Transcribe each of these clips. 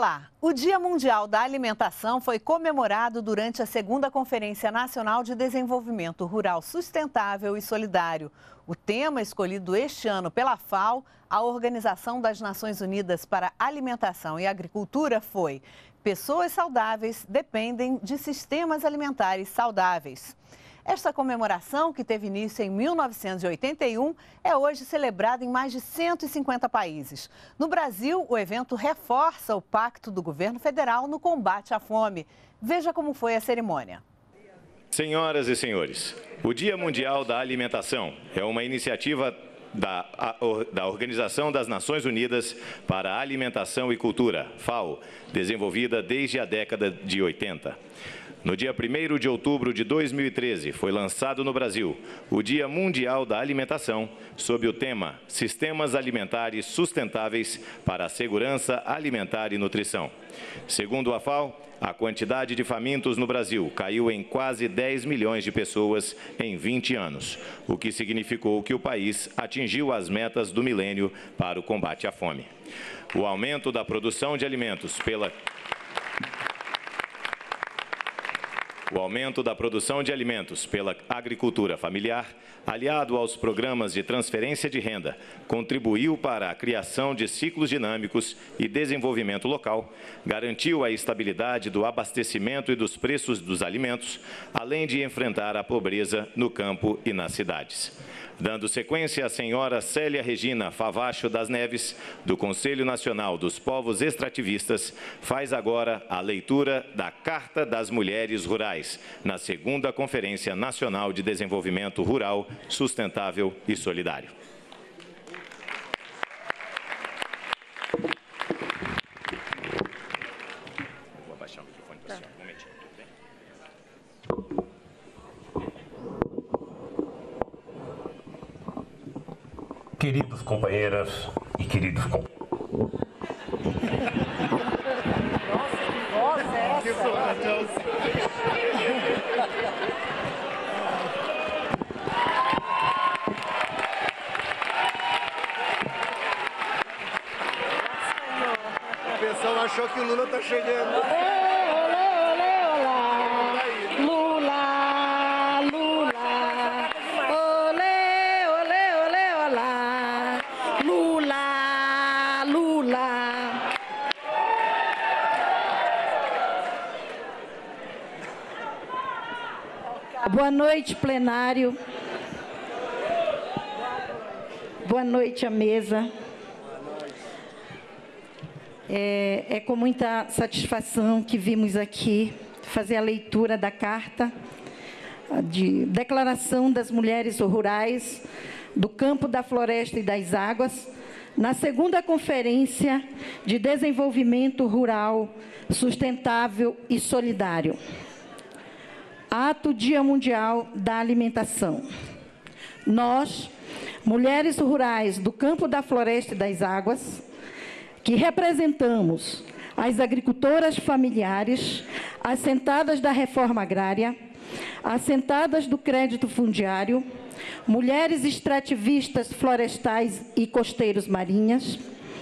Olá! O Dia Mundial da Alimentação foi comemorado durante a 2ª Conferência Nacional de Desenvolvimento Rural Sustentável e Solidário. O tema escolhido este ano pela FAO, a Organização das Nações Unidas para Alimentação e Agricultura, foi: pessoas saudáveis dependem de sistemas alimentares saudáveis. Esta comemoração, que teve início em 1981, é hoje celebrada em mais de 150 países. No Brasil, o evento reforça o pacto do governo federal no combate à fome. Veja como foi a cerimônia. Senhoras e senhores, o Dia Mundial da Alimentação é uma iniciativa da Organização das Nações Unidas para a Alimentação e Cultura, FAO, desenvolvida desde a década de 80. No dia 1º de outubro de 2013, foi lançado no Brasil o Dia Mundial da Alimentação, sob o tema Sistemas Alimentares Sustentáveis para a Segurança Alimentar e Nutrição. Segundo a FAO, a quantidade de famintos no Brasil caiu em quase 10 milhões de pessoas em 20 anos, o que significou que o país atingiu as metas do milênio para o combate à fome. O aumento da produção de alimentos pela agricultura familiar, aliado aos programas de transferência de renda, contribuiu para a criação de ciclos dinâmicos e desenvolvimento local, garantiu a estabilidade do abastecimento e dos preços dos alimentos, além de enfrentar a pobreza no campo e nas cidades. Dando sequência, a senhora Célia Regina Favacho das Neves, do Conselho Nacional dos Povos Extrativistas, faz agora a leitura da Carta das Mulheres Rurais, na 2ª Conferência Nacional de Desenvolvimento Rural, Sustentável e Solidário. Vou abaixar o microfone para o senhor, um momentinho. Queridos companheiras e queridos companheiros. Nossa, que voz é essa? O pessoal achou que o Lula tá chegando. Boa noite, plenário. Boa noite à mesa. É com muita satisfação que vimos aqui fazer a leitura da carta de Declaração das Mulheres Rurais do Campo, da Floresta e das Águas, na 2ª Conferência de Desenvolvimento Rural Sustentável e Solidário. Ato Dia Mundial da Alimentação. Nós, mulheres rurais do Campo, da Floresta e das Águas, que representamos as agricultoras familiares, assentadas da reforma agrária, assentadas do crédito fundiário, mulheres extrativistas florestais e costeiros marinhas,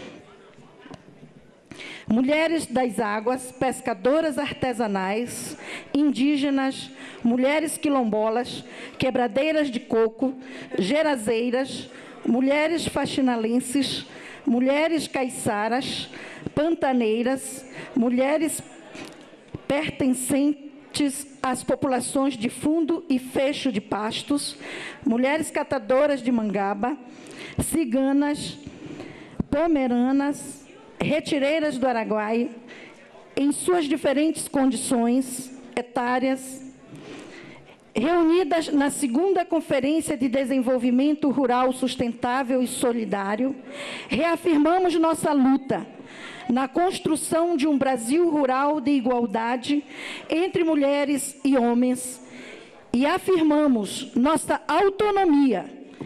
mulheres das águas, pescadoras artesanais, indígenas, mulheres quilombolas, quebradeiras de coco, gerazeiras, mulheres faxinalenses, mulheres caiçaras, pantaneiras, mulheres pertencentes às populações de fundo e fecho de pastos, mulheres catadoras de mangaba, ciganas, pomeranas, retireiras do Araguaia, em suas diferentes condições etárias, reunidas na 2ª Conferência de Desenvolvimento Rural Sustentável e Solidário, reafirmamos nossa luta na construção de um Brasil rural de igualdade entre mulheres e homens e afirmamos nossa autonomia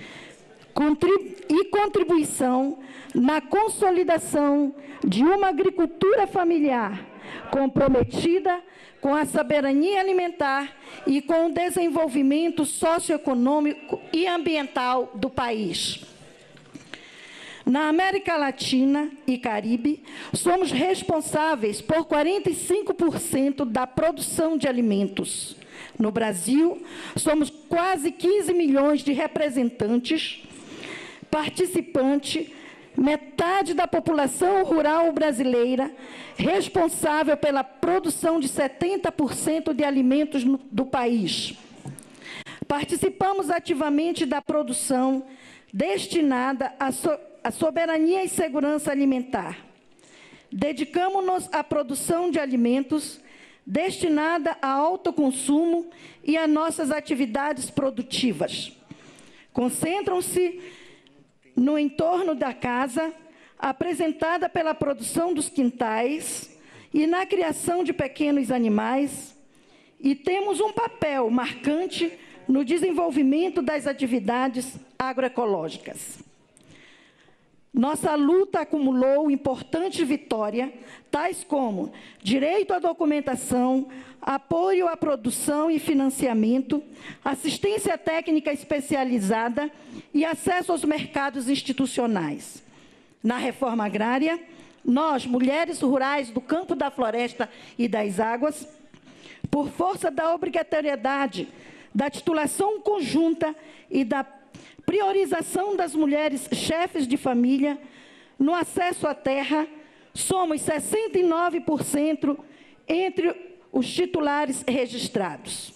e contribuição na consolidação de uma agricultura familiar comprometida com a soberania alimentar e com o desenvolvimento socioeconômico e ambiental do país. Na América Latina e Caribe, somos responsáveis por 45% da produção de alimentos. No Brasil, somos quase 15 milhões de representantes, participantes, metade da população rural brasileira, responsável pela produção de 70% de alimentos do país. Participamos ativamente da produção destinada à soberania e segurança alimentar. Dedicamos-nos à produção de alimentos destinada ao autoconsumo e a nossas atividades produtivas. Concentram-se no entorno da casa, apresentada pela produção dos quintais e na criação de pequenos animais, e temos um papel marcante no desenvolvimento das atividades agroecológicas. Nossa luta acumulou importantes vitórias, tais como direito à documentação, apoio à produção e financiamento, assistência técnica especializada e acesso aos mercados institucionais. Na reforma agrária, nós, mulheres rurais do campo, da floresta e das águas, por força da obrigatoriedade da titulação conjunta e da priorização das mulheres chefes de família no acesso à terra, somos 69% entre os titulares registrados.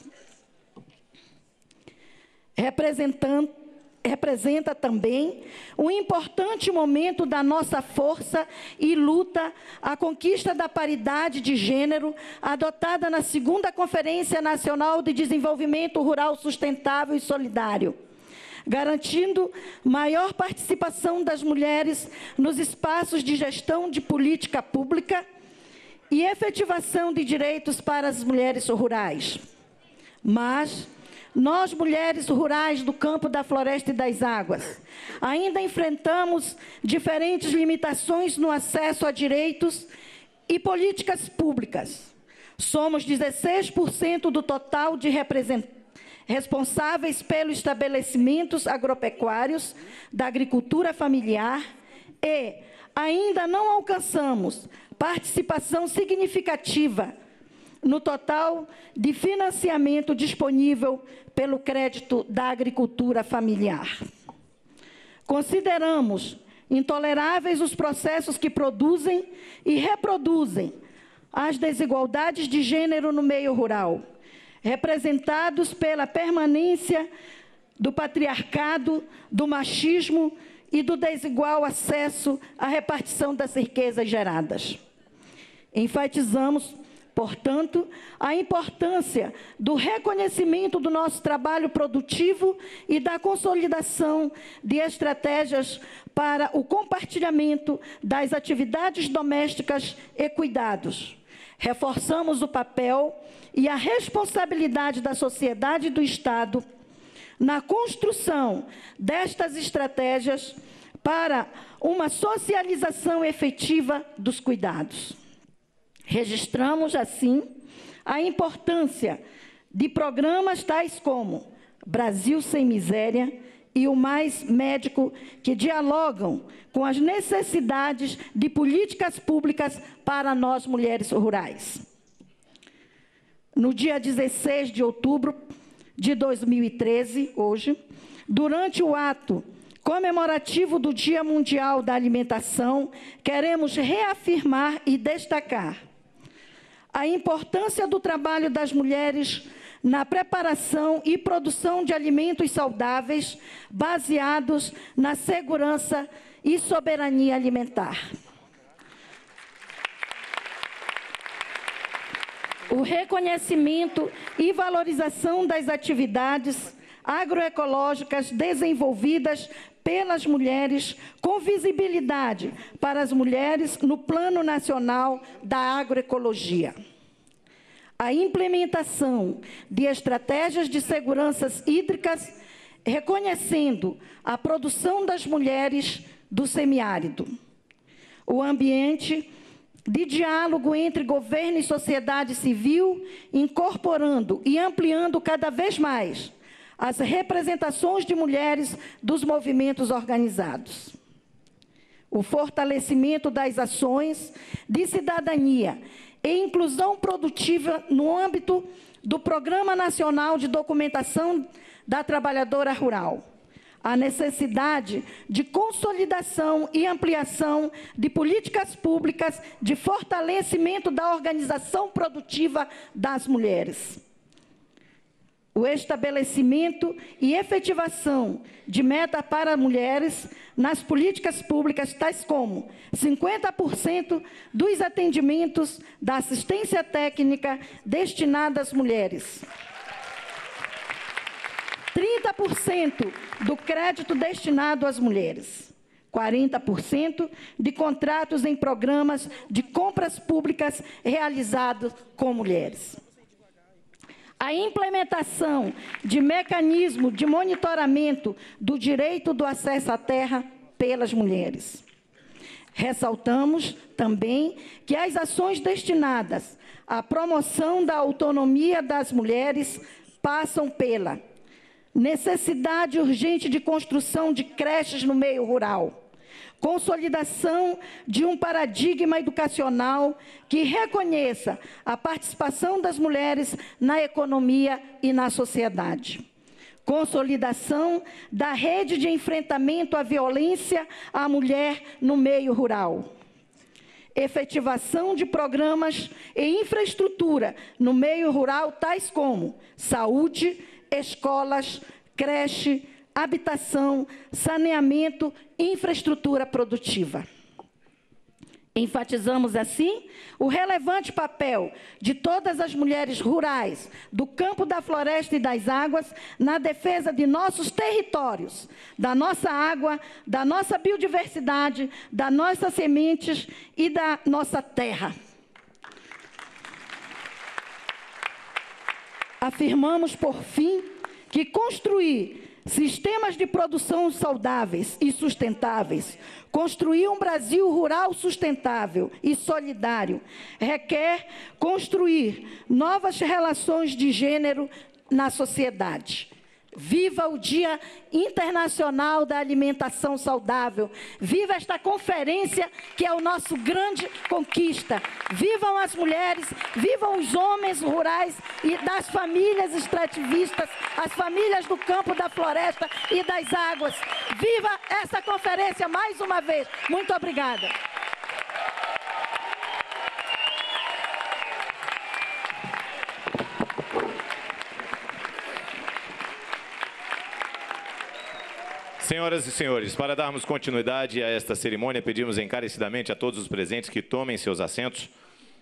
Representa também um importante momento da nossa força e luta a conquista da paridade de gênero, adotada na 2ª Conferência Nacional de Desenvolvimento Rural Sustentável e Solidário, garantindo maior participação das mulheres nos espaços de gestão de política pública e efetivação de direitos para as mulheres rurais. Mas nós, mulheres rurais do campo, da floresta e das águas, ainda enfrentamos diferentes limitações no acesso a direitos e políticas públicas. Somos 16% do total de responsáveis pelos estabelecimentos agropecuários da agricultura familiar e ainda não alcançamos participação significativa no total de financiamento disponível pelo crédito da agricultura familiar. Consideramos intoleráveis os processos que produzem e reproduzem as desigualdades de gênero no meio rural, representados pela permanência do patriarcado, do machismo e do desigual acesso à repartição das riquezas geradas. Enfatizamos, portanto, a importância do reconhecimento do nosso trabalho produtivo e da consolidação de estratégias para o compartilhamento das atividades domésticas e cuidados. Reforçamos o papel e a responsabilidade da sociedade e do Estado na construção destas estratégias para uma socialização efetiva dos cuidados. Registramos, assim, a importância de programas tais como Brasil Sem Miséria e o Mais Médico, que dialogam com as necessidades de políticas públicas para nós, mulheres rurais. No dia 16 de outubro de 2013, hoje, durante o ato comemorativo do Dia Mundial da Alimentação, queremos reafirmar e destacar a importância do trabalho das mulheres na preparação e produção de alimentos saudáveis baseados na segurança e soberania alimentar. O reconhecimento e valorização das atividades agroecológicas desenvolvidas pelas mulheres, com visibilidade para as mulheres no Plano Nacional da Agroecologia. A implementação de estratégias de segurança hídricas, reconhecendo a produção das mulheres do semiárido. O ambiente de diálogo entre governo e sociedade civil, incorporando e ampliando cada vez mais as representações de mulheres dos movimentos organizados. o fortalecimento das ações de cidadania e inclusão produtiva no âmbito do Programa Nacional de Documentação da Trabalhadora Rural. A necessidade de consolidação e ampliação de políticas públicas de fortalecimento da organização produtiva das mulheres. O estabelecimento e efetivação de meta para mulheres nas políticas públicas, tais como 50% dos atendimentos da assistência técnica destinada às mulheres, 30% do crédito destinado às mulheres, 40% de contratos em programas de compras públicas realizados com mulheres. A implementação de mecanismo de monitoramento do direito do acesso à terra pelas mulheres. Ressaltamos também que as ações destinadas à promoção da autonomia das mulheres passam pela necessidade urgente de construção de creches no meio rural, consolidação de um paradigma educacional que reconheça a participação das mulheres na economia e na sociedade, consolidação da rede de enfrentamento à violência à mulher no meio rural, efetivação de programas e infraestrutura no meio rural, tais como saúde, escolas, creche, habitação, saneamento, infraestrutura produtiva. Enfatizamos, assim, o relevante papel de todas as mulheres rurais, do campo, da floresta e das águas, na defesa de nossos territórios, da nossa água, da nossa biodiversidade, das nossas sementes e da nossa terra. Afirmamos, por fim, que construir sistemas de produção saudáveis e sustentáveis, construir um Brasil rural sustentável e solidário, requer construir novas relações de gênero na sociedade. Viva o Dia Internacional da Alimentação Saudável. Viva esta conferência que é o nosso grande conquista. Vivam as mulheres, vivam os homens rurais e das famílias extrativistas, as famílias do campo, da floresta e das águas. Viva essa conferência mais uma vez. Muito obrigada. Senhoras e senhores, para darmos continuidade a esta cerimônia, pedimos encarecidamente a todos os presentes que tomem seus assentos.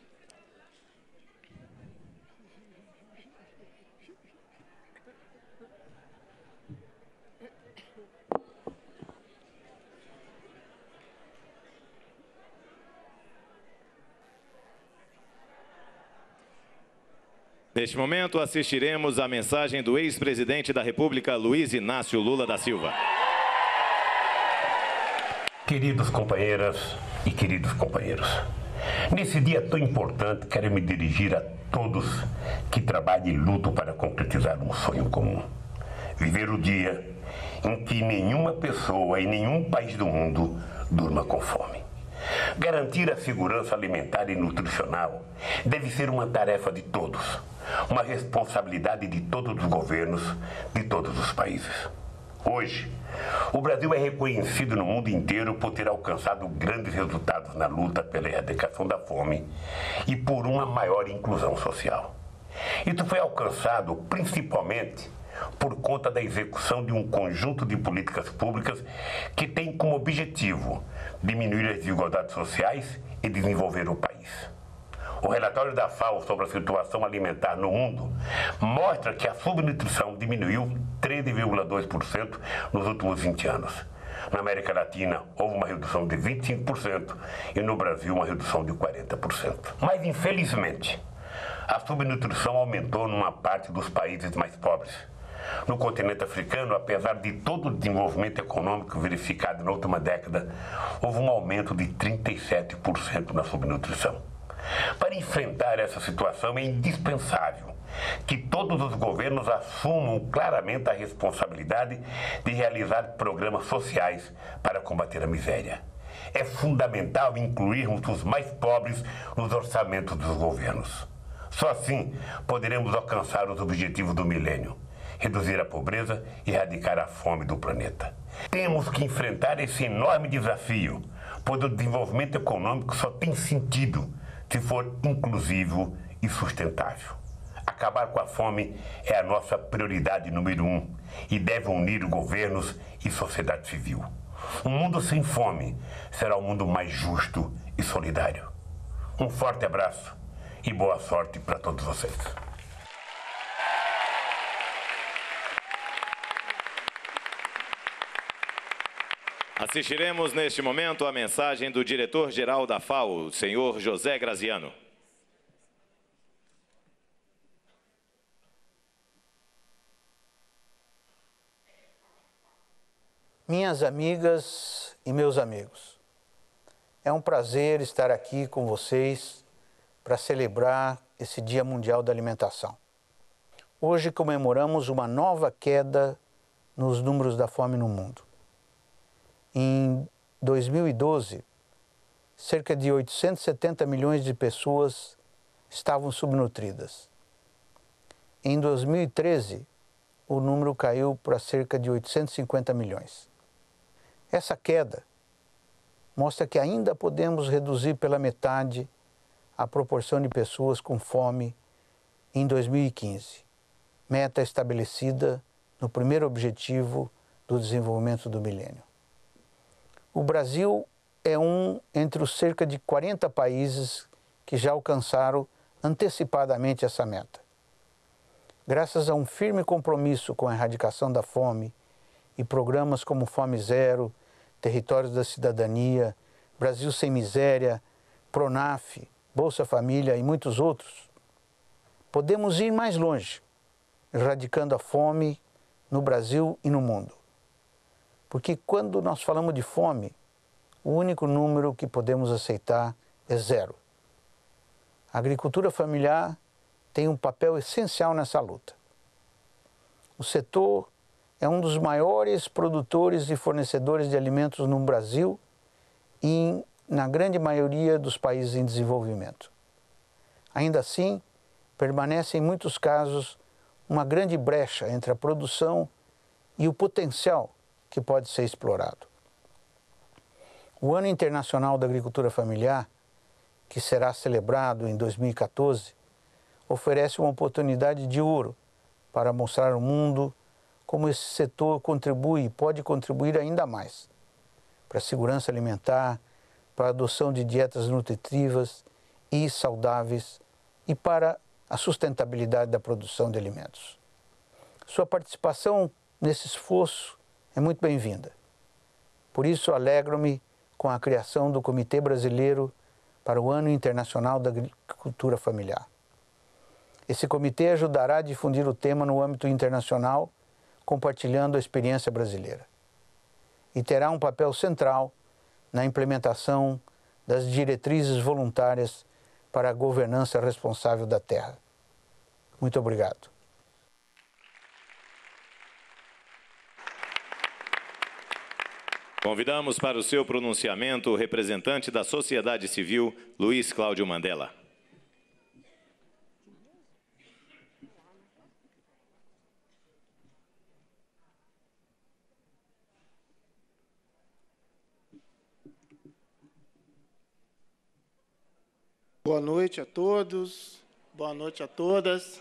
Neste momento, assistiremos à mensagem do ex-presidente da República, Luiz Inácio Lula da Silva. Queridas companheiras e queridos companheiros, nesse dia tão importante, quero me dirigir a todos que trabalham e lutam para concretizar um sonho comum. Viver o dia em que nenhuma pessoa em nenhum país do mundo durma com fome. Garantir a segurança alimentar e nutricional deve ser uma tarefa de todos, uma responsabilidade de todos os governos de todos os países. Hoje, o Brasil é reconhecido no mundo inteiro por ter alcançado grandes resultados na luta pela erradicação da fome e por uma maior inclusão social. Isso foi alcançado principalmente por conta da execução de um conjunto de políticas públicas que tem como objetivo diminuir as desigualdades sociais e desenvolver o país. O relatório da FAO sobre a situação alimentar no mundo mostra que a subnutrição diminuiu 13,2% nos últimos 20 anos. Na América Latina, houve uma redução de 25% e no Brasil uma redução de 40%. Mas, infelizmente, a subnutrição aumentou numa parte dos países mais pobres. No continente africano, apesar de todo o desenvolvimento econômico verificado na última década, houve um aumento de 37% na subnutrição. Para enfrentar essa situação é indispensável que todos os governos assumam claramente a responsabilidade de realizar programas sociais para combater a miséria. é fundamental incluirmos os mais pobres nos orçamentos dos governos. Só assim poderemos alcançar os objetivos do milênio, reduzir a pobreza e erradicar a fome do planeta. Temos que enfrentar esse enorme desafio, pois o desenvolvimento econômico só tem sentido se for inclusivo e sustentável. Acabar com a fome é a nossa prioridade número 1 e deve unir governos e sociedade civil. Um mundo sem fome será um mundo mais justo e solidário. Um forte abraço e boa sorte para todos vocês. Assistiremos neste momento a mensagem do diretor-geral da FAO, o senhor José Graziano. Minhas amigas e meus amigos, é um prazer estar aqui com vocês para celebrar esse Dia Mundial da Alimentação. Hoje comemoramos uma nova queda nos números da fome no mundo. Em 2012, cerca de 870 milhões de pessoas estavam subnutridas. Em 2013, o número caiu para cerca de 850 milhões. Essa queda mostra que ainda podemos reduzir pela metade a proporção de pessoas com fome em 2015, meta estabelecida no primeiro objetivo do desenvolvimento do milênio. O Brasil é um entre os cerca de 40 países que já alcançaram antecipadamente essa meta. Graças a um firme compromisso com a erradicação da fome e programas como Fome Zero, Territórios da Cidadania, Brasil Sem Miséria, Pronaf, Bolsa Família e muitos outros, podemos ir mais longe, erradicando a fome no Brasil e no mundo. Porque quando nós falamos de fome, o único número que podemos aceitar é 0. A agricultura familiar tem um papel essencial nessa luta. O setor é um dos maiores produtores e fornecedores de alimentos no Brasil e na grande maioria dos países em desenvolvimento. Ainda assim, permanece em muitos casos uma grande brecha entre a produção e o potencial que pode ser explorado. O Ano Internacional da Agricultura Familiar, que será celebrado em 2014, oferece uma oportunidade de ouro para mostrar ao mundo como esse setor contribui e pode contribuir ainda mais para a segurança alimentar, para a adoção de dietas nutritivas e saudáveis e para a sustentabilidade da produção de alimentos. Sua participação nesse esforço é muito bem-vinda. Por isso, alegro-me com a criação do Comitê Brasileiro para o Ano Internacional da Agricultura Familiar. Esse comitê ajudará a difundir o tema no âmbito internacional, compartilhando a experiência brasileira. E terá um papel central na implementação das diretrizes voluntárias para a governança responsável da terra. Muito obrigado. Convidamos para o seu pronunciamento o representante da sociedade civil, Luiz Cláudio Mandela. Boa noite a todos, boa noite a todas.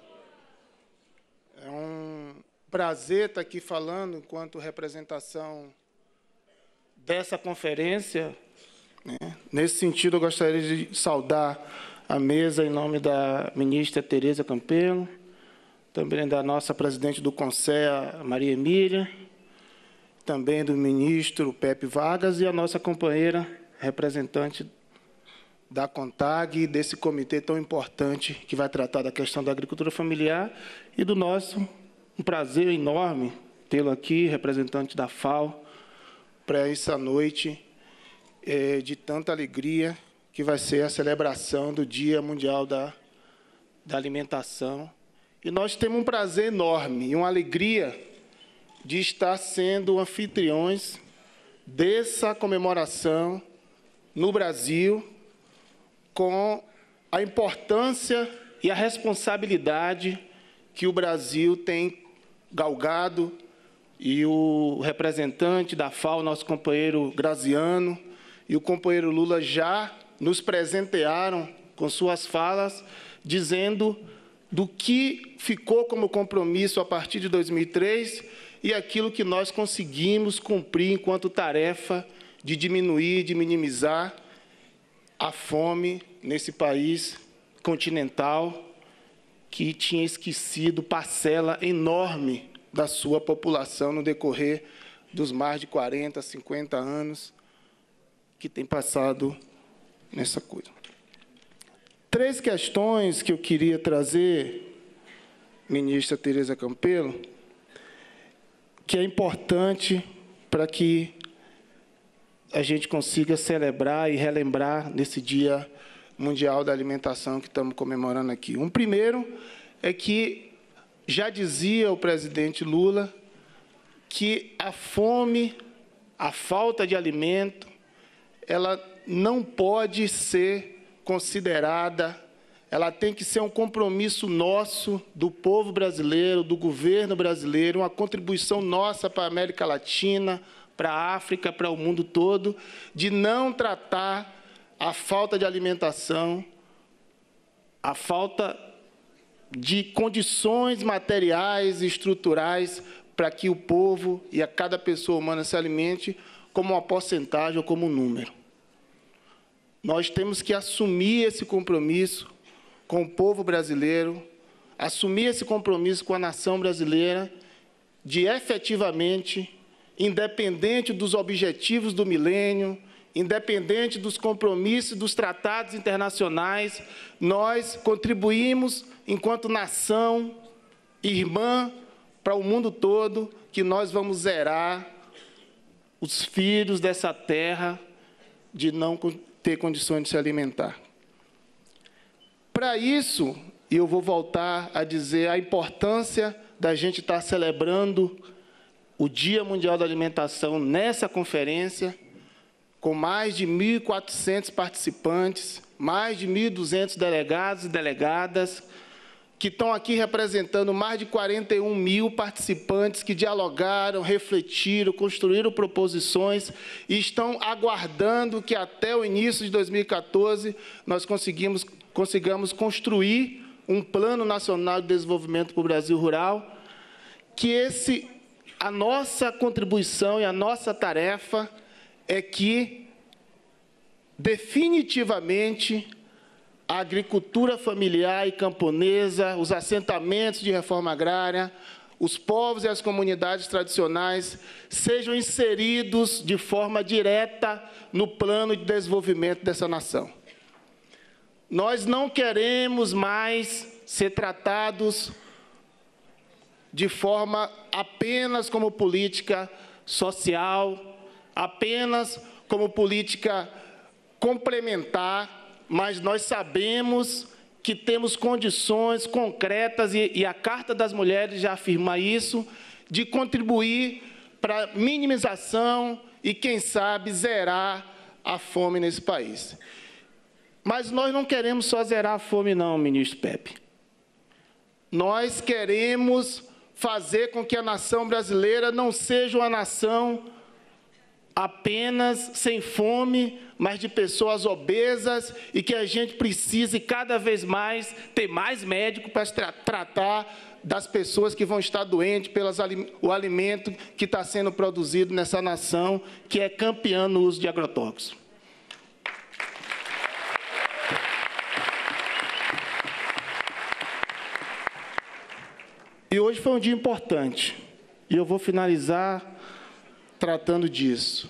É um prazer estar aqui falando enquanto representação dessa conferência. Nesse sentido, eu gostaria de saudar a mesa em nome da ministra Tereza Campelo, também da nossa presidente do Conselho, Maria Emília, também do ministro Pepe Vargas e a nossa companheira representante da CONTAG, desse comitê tão importante que vai tratar da questão da agricultura familiar e do nosso, um prazer enorme tê-lo aqui, representante da FAO, para essa noite de tanta alegria que vai ser a celebração do Dia Mundial da Alimentação. E nós temos um prazer enorme e uma alegria de estar sendo anfitriões dessa comemoração no Brasil, com a importância e a responsabilidade que o Brasil tem galgado, e o representante da FAO, nosso companheiro Graziano, e o companheiro Lula já nos presentearam com suas falas, dizendo do que ficou como compromisso a partir de 2003 e aquilo que nós conseguimos cumprir enquanto tarefa de diminuir, de minimizar a fome nesse país continental que tinha esquecido parcela enorme da sua população no decorrer dos mais de 40, 50 anos que tem passado nessa coisa. 3 questões que eu queria trazer, ministra Tereza Campelo, que é importante para que a gente consiga celebrar e relembrar nesse Dia Mundial da Alimentação que estamos comemorando aqui. Um primeiro é que já dizia o presidente Lula que a fome, a falta de alimento, ela não pode ser considerada, ela tem que ser um compromisso nosso, do povo brasileiro, do governo brasileiro, uma contribuição nossa para a América Latina, para a África, para o mundo todo, de não tratar a falta de alimentação, a falta de condições materiais e estruturais para que o povo e a cada pessoa humana se alimente como uma porcentagem ou como um número. Nós temos que assumir esse compromisso com o povo brasileiro, assumir esse compromisso com a nação brasileira, de efetivamente, independente dos objetivos do milênio, independente dos compromissos dos tratados internacionais, nós contribuímos, enquanto nação irmã, para o mundo todo, que nós vamos zerar os filhos dessa terra de não ter condições de se alimentar. Para isso, e eu vou voltar a dizer a importância da gente estar celebrando o Dia Mundial da Alimentação nessa conferência, com mais de 1.400 participantes, mais de 1.200 delegados e delegadas, que estão aqui representando mais de 41 mil participantes que dialogaram, refletiram, construíram proposições e estão aguardando que até o início de 2014 nós consigamos construir um Plano Nacional de Desenvolvimento para o Brasil Rural, que a nossa contribuição e a nossa tarefa é que, definitivamente, a agricultura familiar e camponesa, os assentamentos de reforma agrária, os povos e as comunidades tradicionais sejam inseridos de forma direta no plano de desenvolvimento dessa nação. Nós não queremos mais ser tratados de forma apenas como política social, apenas como política complementar, mas nós sabemos que temos condições concretas, e a Carta das Mulheres já afirma isso, de contribuir para a minimização e, quem sabe, zerar a fome nesse país. Mas nós não queremos só zerar a fome, não, ministro Pepe. Nós queremos fazer com que a nação brasileira não seja uma nação apenas sem fome, mas de pessoas obesas, e que a gente precise cada vez mais ter mais médicos para tratar das pessoas que vão estar doentes pelo alimento que está sendo produzido nessa nação, que é campeã no uso de agrotóxicos. E hoje foi um dia importante, e eu vou finalizar tratando disso.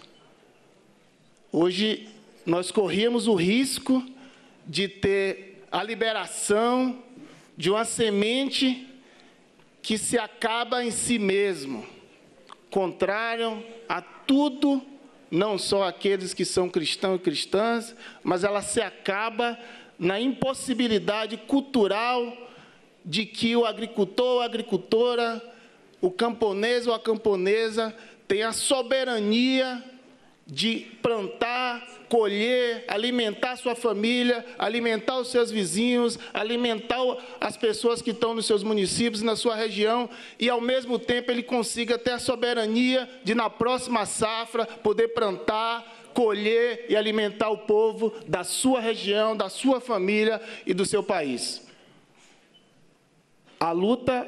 Hoje nós corríamos o risco de ter a liberação de uma semente que se acaba em si mesmo, contrário a tudo, não só aqueles que são cristãos e cristãs, mas ela se acaba na impossibilidade cultural de que o agricultor ou a agricultora, o camponês ou a camponesa, tenha a soberania de plantar, colher, alimentar sua família, alimentar os seus vizinhos, alimentar as pessoas que estão nos seus municípios, na sua região, e, ao mesmo tempo, ele consiga ter a soberania de, na próxima safra, poder plantar, colher e alimentar o povo da sua região, da sua família e do seu país. A luta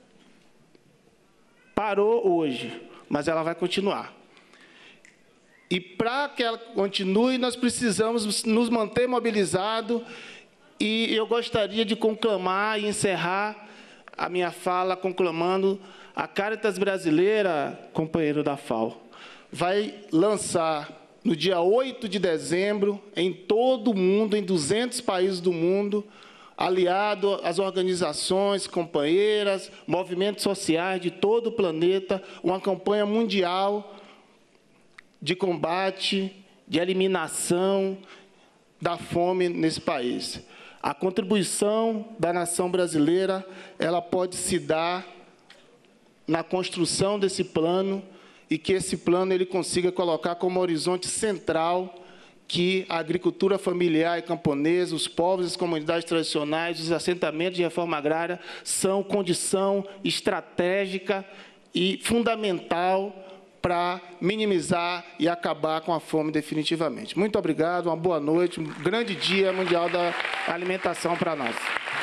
parou hoje, mas ela vai continuar. E para que ela continue, nós precisamos nos manter mobilizados, e eu gostaria de conclamar e encerrar a minha fala conclamando a Caritas Brasileira, companheiro da FAO, vai lançar no dia 8 de dezembro, em todo o mundo, em 200 países do mundo, aliado às organizações, companheiras, movimentos sociais de todo o planeta, uma campanha mundial de combate, de eliminação da fome nesse país. A contribuição da nação brasileira, ela pode se dar na construção desse plano, e que esse plano ele consiga colocar como horizonte central que a agricultura familiar e camponesa, os povos e as comunidades tradicionais, os assentamentos de reforma agrária são condição estratégica e fundamental para minimizar e acabar com a fome definitivamente. Muito obrigado, uma boa noite, um grande dia mundial da alimentação para nós.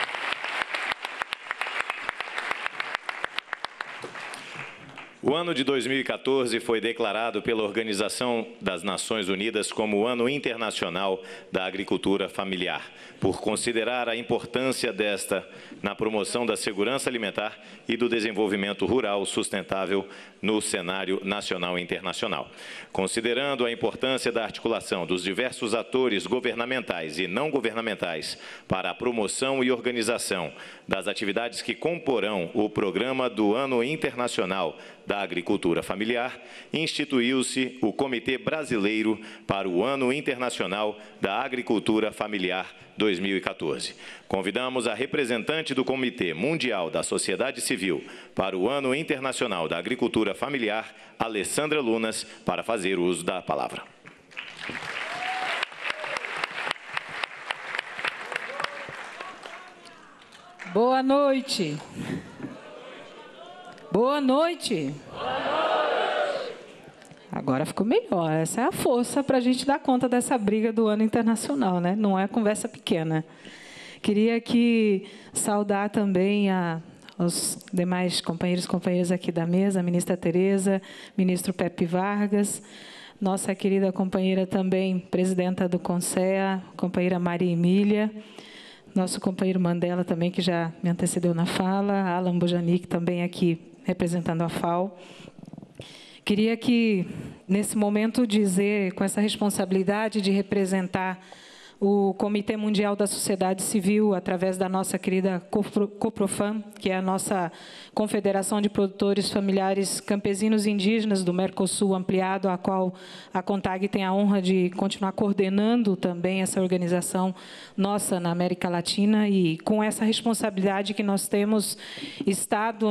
O ano de 2014 foi declarado pela Organização das Nações Unidas como o Ano Internacional da Agricultura Familiar, por considerar a importância desta na promoção da segurança alimentar e do desenvolvimento rural sustentável no cenário nacional e internacional. Considerando a importância da articulação dos diversos atores governamentais e não governamentais para a promoção e organização das atividades que comporão o programa do Ano Internacional da Agricultura Familiar, instituiu-se o Comitê Brasileiro para o Ano Internacional da Agricultura Familiar 2014. Convidamos a representante do Comitê Mundial da Sociedade Civil para o Ano Internacional da Agricultura Familiar, Alessandra Lunas, para fazer uso da palavra. Boa noite. Boa noite. Agora ficou melhor. Essa é a força para a gente dar conta dessa briga do Ano Internacional, né? Não é conversa pequena. Queria aqui saudar também os demais companheiros e companheiras aqui da mesa, a ministra Tereza, ministro Pepe Vargas, nossa querida companheira também, presidenta do CONSEA, companheira Maria Emília, nosso companheiro Mandela também, que já me antecedeu na fala, Alan Bojanic também aqui representando a FAO. Queria que, nesse momento, dizer, com essa responsabilidade de representar o Comitê Mundial da Sociedade Civil, através da nossa querida COPROFAM, que é a nossa Confederação de Produtores Familiares Campesinos e Indígenas do Mercosul Ampliado, a qual a CONTAG tem a honra de continuar coordenando também essa organização nossa na América Latina, e com essa responsabilidade que nós temos estado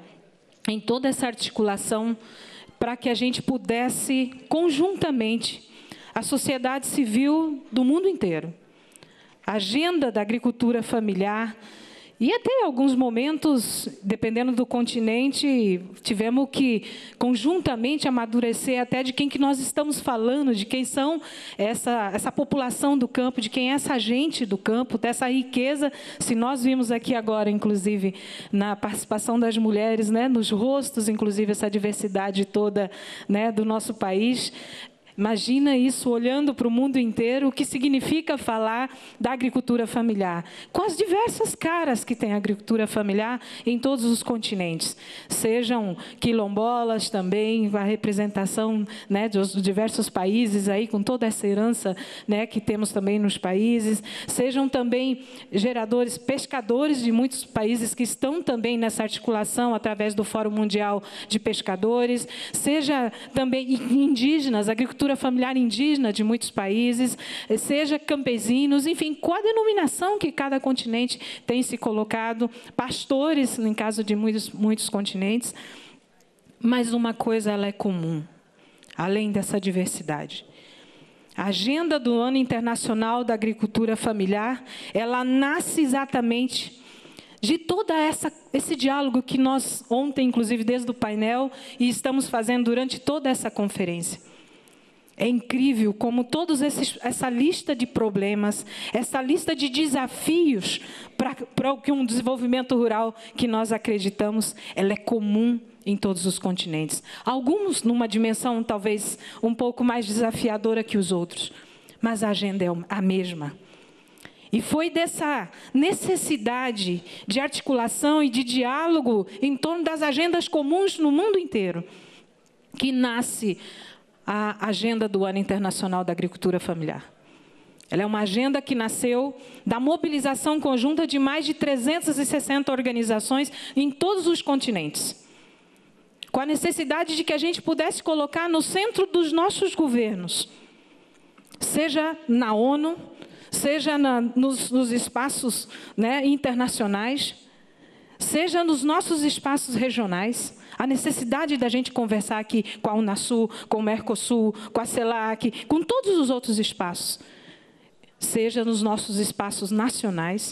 em toda essa articulação para que a gente pudesse, conjuntamente, a sociedade civil do mundo inteiro, a agenda da agricultura familiar, e até em alguns momentos, dependendo do continente, tivemos que conjuntamente amadurecer até de quem que nós estamos falando, de quem são essa população do campo, de quem é essa gente do campo, dessa riqueza. Se nós vimos aqui agora, inclusive, na participação das mulheres, né, nos rostos, inclusive, essa diversidade toda, né, do nosso país. Imagina isso, olhando para o mundo inteiro, o que significa falar da agricultura familiar, com as diversas caras que tem a agricultura familiar em todos os continentes. Sejam quilombolas também, a representação, né, dos diversos países, aí, com toda essa herança, né, que temos também nos países. Sejam também geradores, pescadores de muitos países que estão também nessa articulação através do Fórum Mundial de Pescadores. Seja também indígenas, agricultura familiar indígena de muitos países, seja campesinos, enfim, qual a denominação que cada continente tem se colocado, pastores, em caso de muitos continentes. Mas uma coisa ela é comum: além dessa diversidade. A agenda do Ano Internacional da Agricultura Familiar, ela nasce exatamente de todo esse diálogo que nós ontem, inclusive desde o painel, e estamos fazendo durante toda essa conferência. É incrível como essa lista de problemas, essa lista de desafios para um desenvolvimento rural que nós acreditamos, ela é comum em todos os continentes. Alguns numa dimensão talvez um pouco mais desafiadora que os outros, mas a agenda é a mesma. E foi dessa necessidade de articulação e de diálogo em torno das agendas comuns no mundo inteiro que nasce a agenda do Ano Internacional da Agricultura Familiar. Ela é uma agenda que nasceu da mobilização conjunta de mais de 360 organizações em todos os continentes, com a necessidade de que a gente pudesse colocar no centro dos nossos governos, seja na ONU, seja nos espaços, né, internacionais, seja nos nossos espaços regionais, a necessidade da gente conversar aqui com a Unasul, com o Mercosul, com a CELAC, com todos os outros espaços, seja nos nossos espaços nacionais,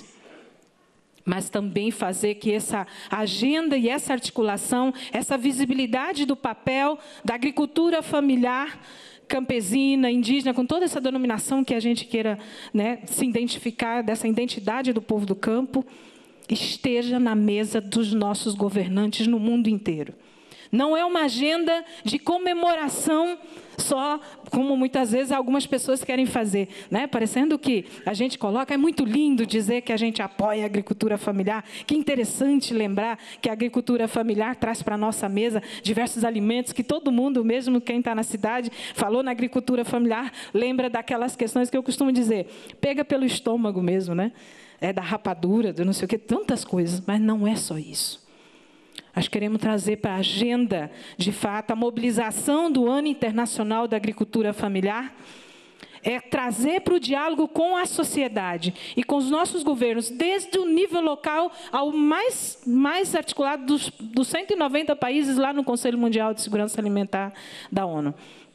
mas também fazer que essa agenda e essa articulação, essa visibilidade do papel da agricultura familiar, campesina, indígena, com toda essa denominação que a gente queira, né, se identificar, dessa identidade do povo do campo, esteja na mesa dos nossos governantes no mundo inteiro. Não é uma agenda de comemoração só, como muitas vezes algumas pessoas querem fazer, né? Parecendo que a gente coloca, é muito lindo dizer que a gente apoia a agricultura familiar. Que interessante lembrar que a agricultura familiar traz para a nossa mesa diversos alimentos que todo mundo, mesmo quem está na cidade, falou na agricultura familiar, lembra daquelas questões que eu costumo dizer, pega pelo estômago mesmo, né? É da rapadura, do não sei o quê, tantas coisas, mas não é só isso. Nós queremos trazer para a agenda, de fato, a mobilização do Ano Internacional da Agricultura Familiar, é trazer para o diálogo com a sociedade e com os nossos governos, desde o nível local ao mais articulado dos 190 países lá no Conselho Mundial de Segurança Alimentar da ONU.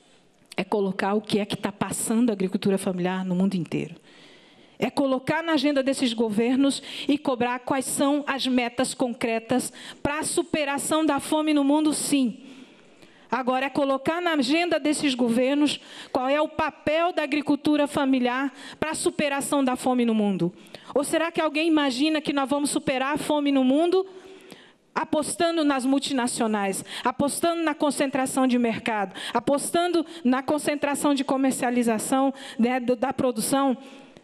É colocar o que é que está passando a agricultura familiar no mundo inteiro. É colocar na agenda desses governos e cobrar quais são as metas concretas para a superação da fome no mundo, sim. Agora, é colocar na agenda desses governos qual é o papel da agricultura familiar para a superação da fome no mundo. Ou será que alguém imagina que nós vamos superar a fome no mundo apostando nas multinacionais, apostando na concentração de mercado, apostando na concentração de comercialização, né, da produção?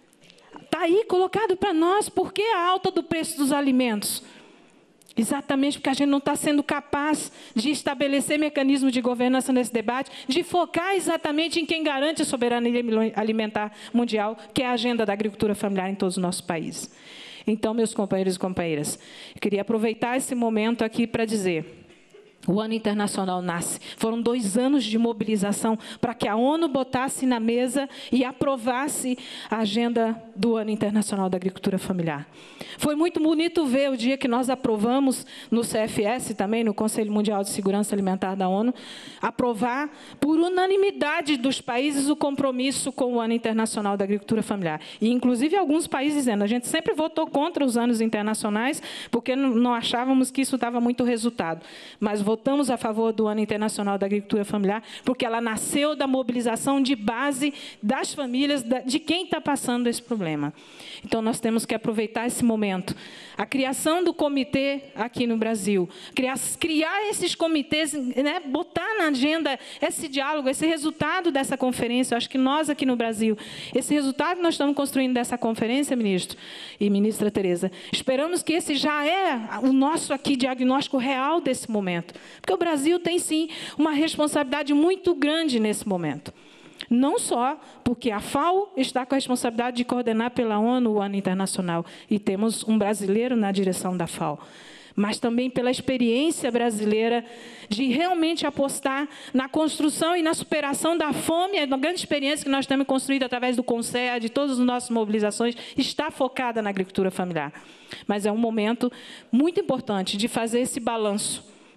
Está aí colocado para nós. Por que a alta do preço dos alimentos? Exatamente porque a gente não está sendo capaz de estabelecer mecanismos de governança nesse debate, de focar exatamente em quem garante a soberania alimentar mundial, que é a agenda da agricultura familiar em todos os nossos países. Então, meus companheiros e companheiras, eu queria aproveitar esse momento aqui para dizer: o Ano Internacional nasce. Foram 2 anos de mobilização para que a ONU botasse na mesa e aprovasse a agenda do Ano Internacional da Agricultura Familiar. Foi muito bonito ver o dia que nós aprovamos no CFS, também no Conselho Mundial de Segurança Alimentar da ONU, aprovar por unanimidade dos países o compromisso com o Ano Internacional da Agricultura Familiar. E, inclusive, alguns países dizendo, a gente sempre votou contra os anos internacionais, porque não achávamos que isso dava muito resultado. Mas votamos a favor do Ano Internacional da Agricultura Familiar, porque ela nasceu da mobilização de base das famílias, de quem está passando esse problema. Então, nós temos que aproveitar esse momento. A criação do comitê aqui no Brasil, criar esses comitês, né, botar na agenda esse diálogo, esse resultado dessa conferência. Eu acho que nós aqui no Brasil, esse resultado que nós estamos construindo dessa conferência, ministro e ministra Tereza, esperamos que esse já é o nosso aqui diagnóstico real desse momento. Porque o Brasil tem, sim, uma responsabilidade muito grande nesse momento. Não só porque a FAO está com a responsabilidade de coordenar pela ONU o Ano Internacional, e temos um brasileiro na direção da FAO, mas também pela experiência brasileira de realmente apostar na construção e na superação da fome. A grande experiência que nós temos construído através do CONSEA, de todas as nossas mobilizações, está focada na agricultura familiar. Mas é um momento muito importante de fazer esse balanço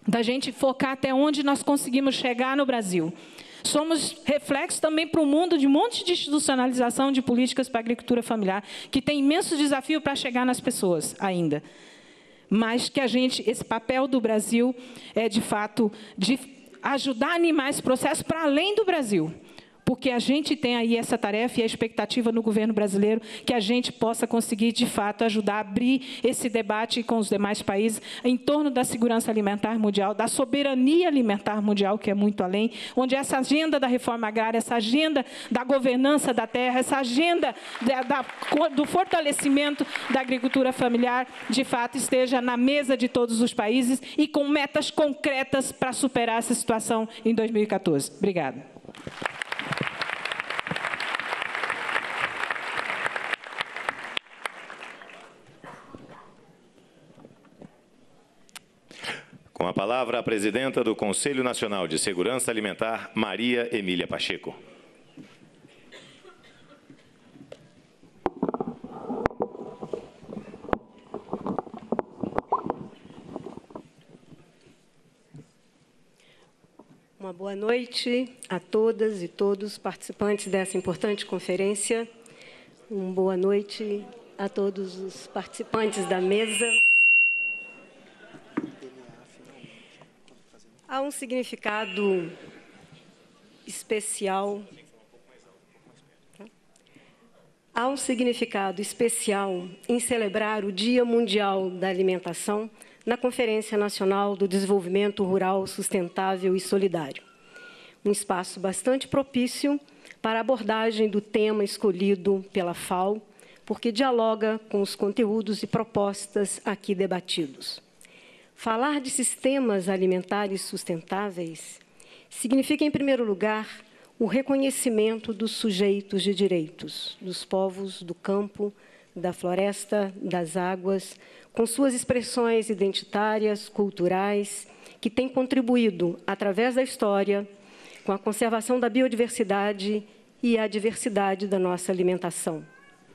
da gente focar até onde nós conseguimos chegar no Brasil. Somos reflexo também para o mundo de um monte de institucionalização de políticas para a agricultura familiar, que tem imenso desafio para chegar nas pessoas ainda. Mas que esse papel do Brasil é, de fato, de ajudar a animar esse processo para além do Brasil. Porque a gente tem aí essa tarefa e a expectativa no governo brasileiro que a gente possa conseguir, de fato, ajudar a abrir esse debate com os demais países em torno da segurança alimentar mundial, da soberania alimentar mundial, que é muito além, onde essa agenda da reforma agrária, essa agenda da governança da terra, essa agenda do fortalecimento da agricultura familiar, de fato, esteja na mesa de todos os países e com metas concretas para superar essa situação em 2014. Obrigada. Com a palavra, a presidenta do Conselho Nacional de Segurança Alimentar, Maria Emília Pacheco. Uma boa noite a todas e todos participantes dessa importante conferência. Uma boa noite a todos os participantes da mesa. Há um significado especial. Há um significado especial em celebrar o Dia Mundial da Alimentação na Conferência Nacional do Desenvolvimento Rural Sustentável e Solidário. Um espaço bastante propício para a abordagem do tema escolhido pela FAO, porque dialoga com os conteúdos e propostas aqui debatidos. Falar de sistemas alimentares sustentáveis significa, em primeiro lugar, o reconhecimento dos sujeitos de direitos, dos povos do campo, da floresta, das águas, com suas expressões identitárias, culturais, que têm contribuído, através da história, com a conservação da biodiversidade e a diversidade da nossa alimentação.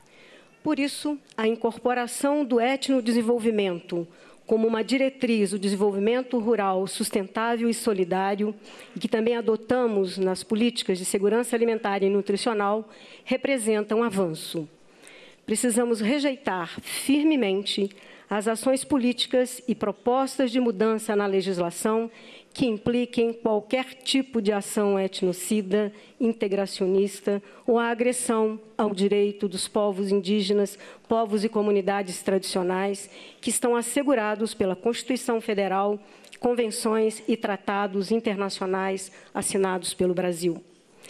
Por isso, a incorporação do etnodesenvolvimento como uma diretriz do desenvolvimento rural sustentável e solidário, e que também adotamos nas políticas de segurança alimentar e nutricional, representa um avanço. Precisamos rejeitar firmemente as ações políticas e propostas de mudança na legislação que impliquem qualquer tipo de ação etnocida, integracionista ou a agressão ao direito dos povos indígenas, povos e comunidades tradicionais que estão assegurados pela Constituição Federal, convenções e tratados internacionais assinados pelo Brasil.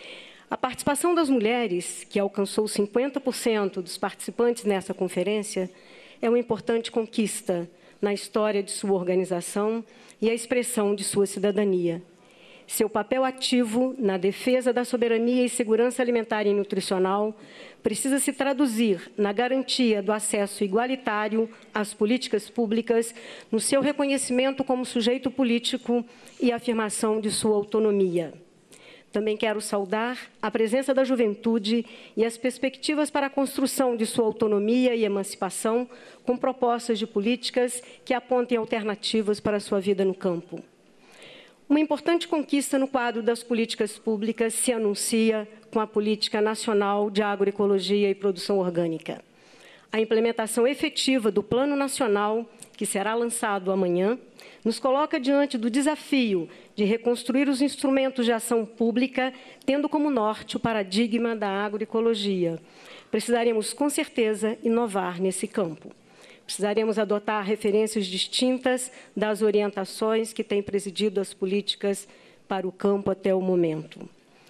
A participação das mulheres, que alcançou 50% dos participantes nessa conferência, é uma importante conquista na história de sua organização e a expressão de sua cidadania. Seu papel ativo na defesa da soberania e segurança alimentar e nutricional precisa se traduzir na garantia do acesso igualitário às políticas públicas, no seu reconhecimento como sujeito político e afirmação de sua autonomia. Também quero saudar a presença da juventude e as perspectivas para a construção de sua autonomia e emancipação, com propostas de políticas que apontem alternativas para a sua vida no campo. Uma importante conquista no quadro das políticas públicas se anuncia com a Política Nacional de Agroecologia e Produção Orgânica. A implementação efetiva do Plano Nacional, que será lançado amanhã, nos coloca diante do desafio de reconstruir os instrumentos de ação pública, tendo como norte o paradigma da agroecologia. Precisaremos, com certeza, inovar nesse campo. Precisaremos adotar referências distintas das orientações que têm presidido as políticas para o campo até o momento.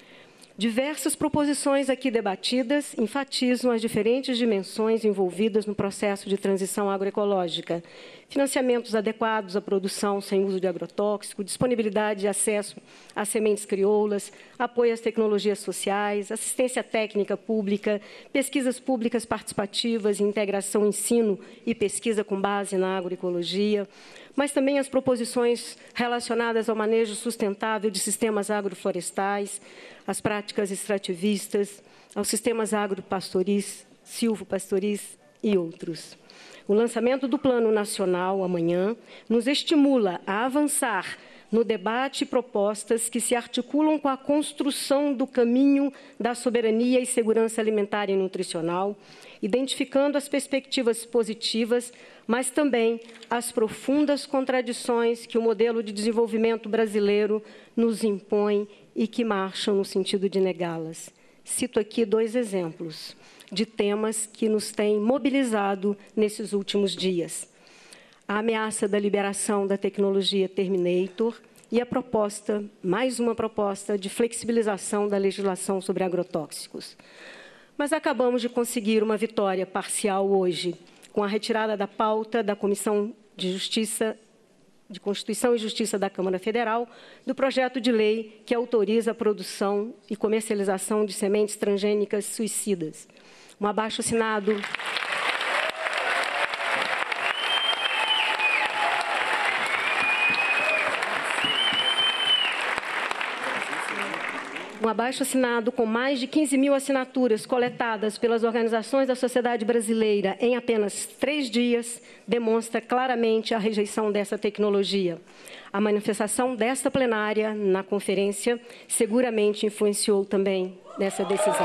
Diversas proposições aqui debatidas enfatizam as diferentes dimensões envolvidas no processo de transição agroecológica. Financiamentos adequados à produção sem uso de agrotóxico, disponibilidade de acesso a sementes crioulas, apoio às tecnologias sociais, assistência técnica pública, pesquisas públicas participativas e integração ensino e pesquisa com base na agroecologia, mas também as proposições relacionadas ao manejo sustentável de sistemas agroflorestais, as práticas extrativistas, aos sistemas agropastoris, silvopastoris e outros. O lançamento do Plano Nacional amanhã nos estimula a avançar no debate e propostas que se articulam com a construção do caminho da soberania e segurança alimentar e nutricional, identificando as perspectivas positivas, mas também as profundas contradições que o modelo de desenvolvimento brasileiro nos impõe e que marcham no sentido de negá-las. Cito aqui 2 exemplos de temas que nos têm mobilizado nesses últimos dias: a ameaça da liberação da tecnologia Terminator e a proposta, mais uma proposta, de flexibilização da legislação sobre agrotóxicos. Mas acabamos de conseguir uma vitória parcial hoje, com a retirada da pauta da Comissão de Constituição e Justiça da Câmara Federal, do projeto de lei que autoriza a produção e comercialização de sementes transgênicas suicidas. Um abaixo-assinado com mais de 15 mil assinaturas coletadas pelas organizações da sociedade brasileira em apenas 3 dias, demonstra claramente a rejeição dessa tecnologia. A manifestação desta plenária na conferência seguramente influenciou também nessa decisão.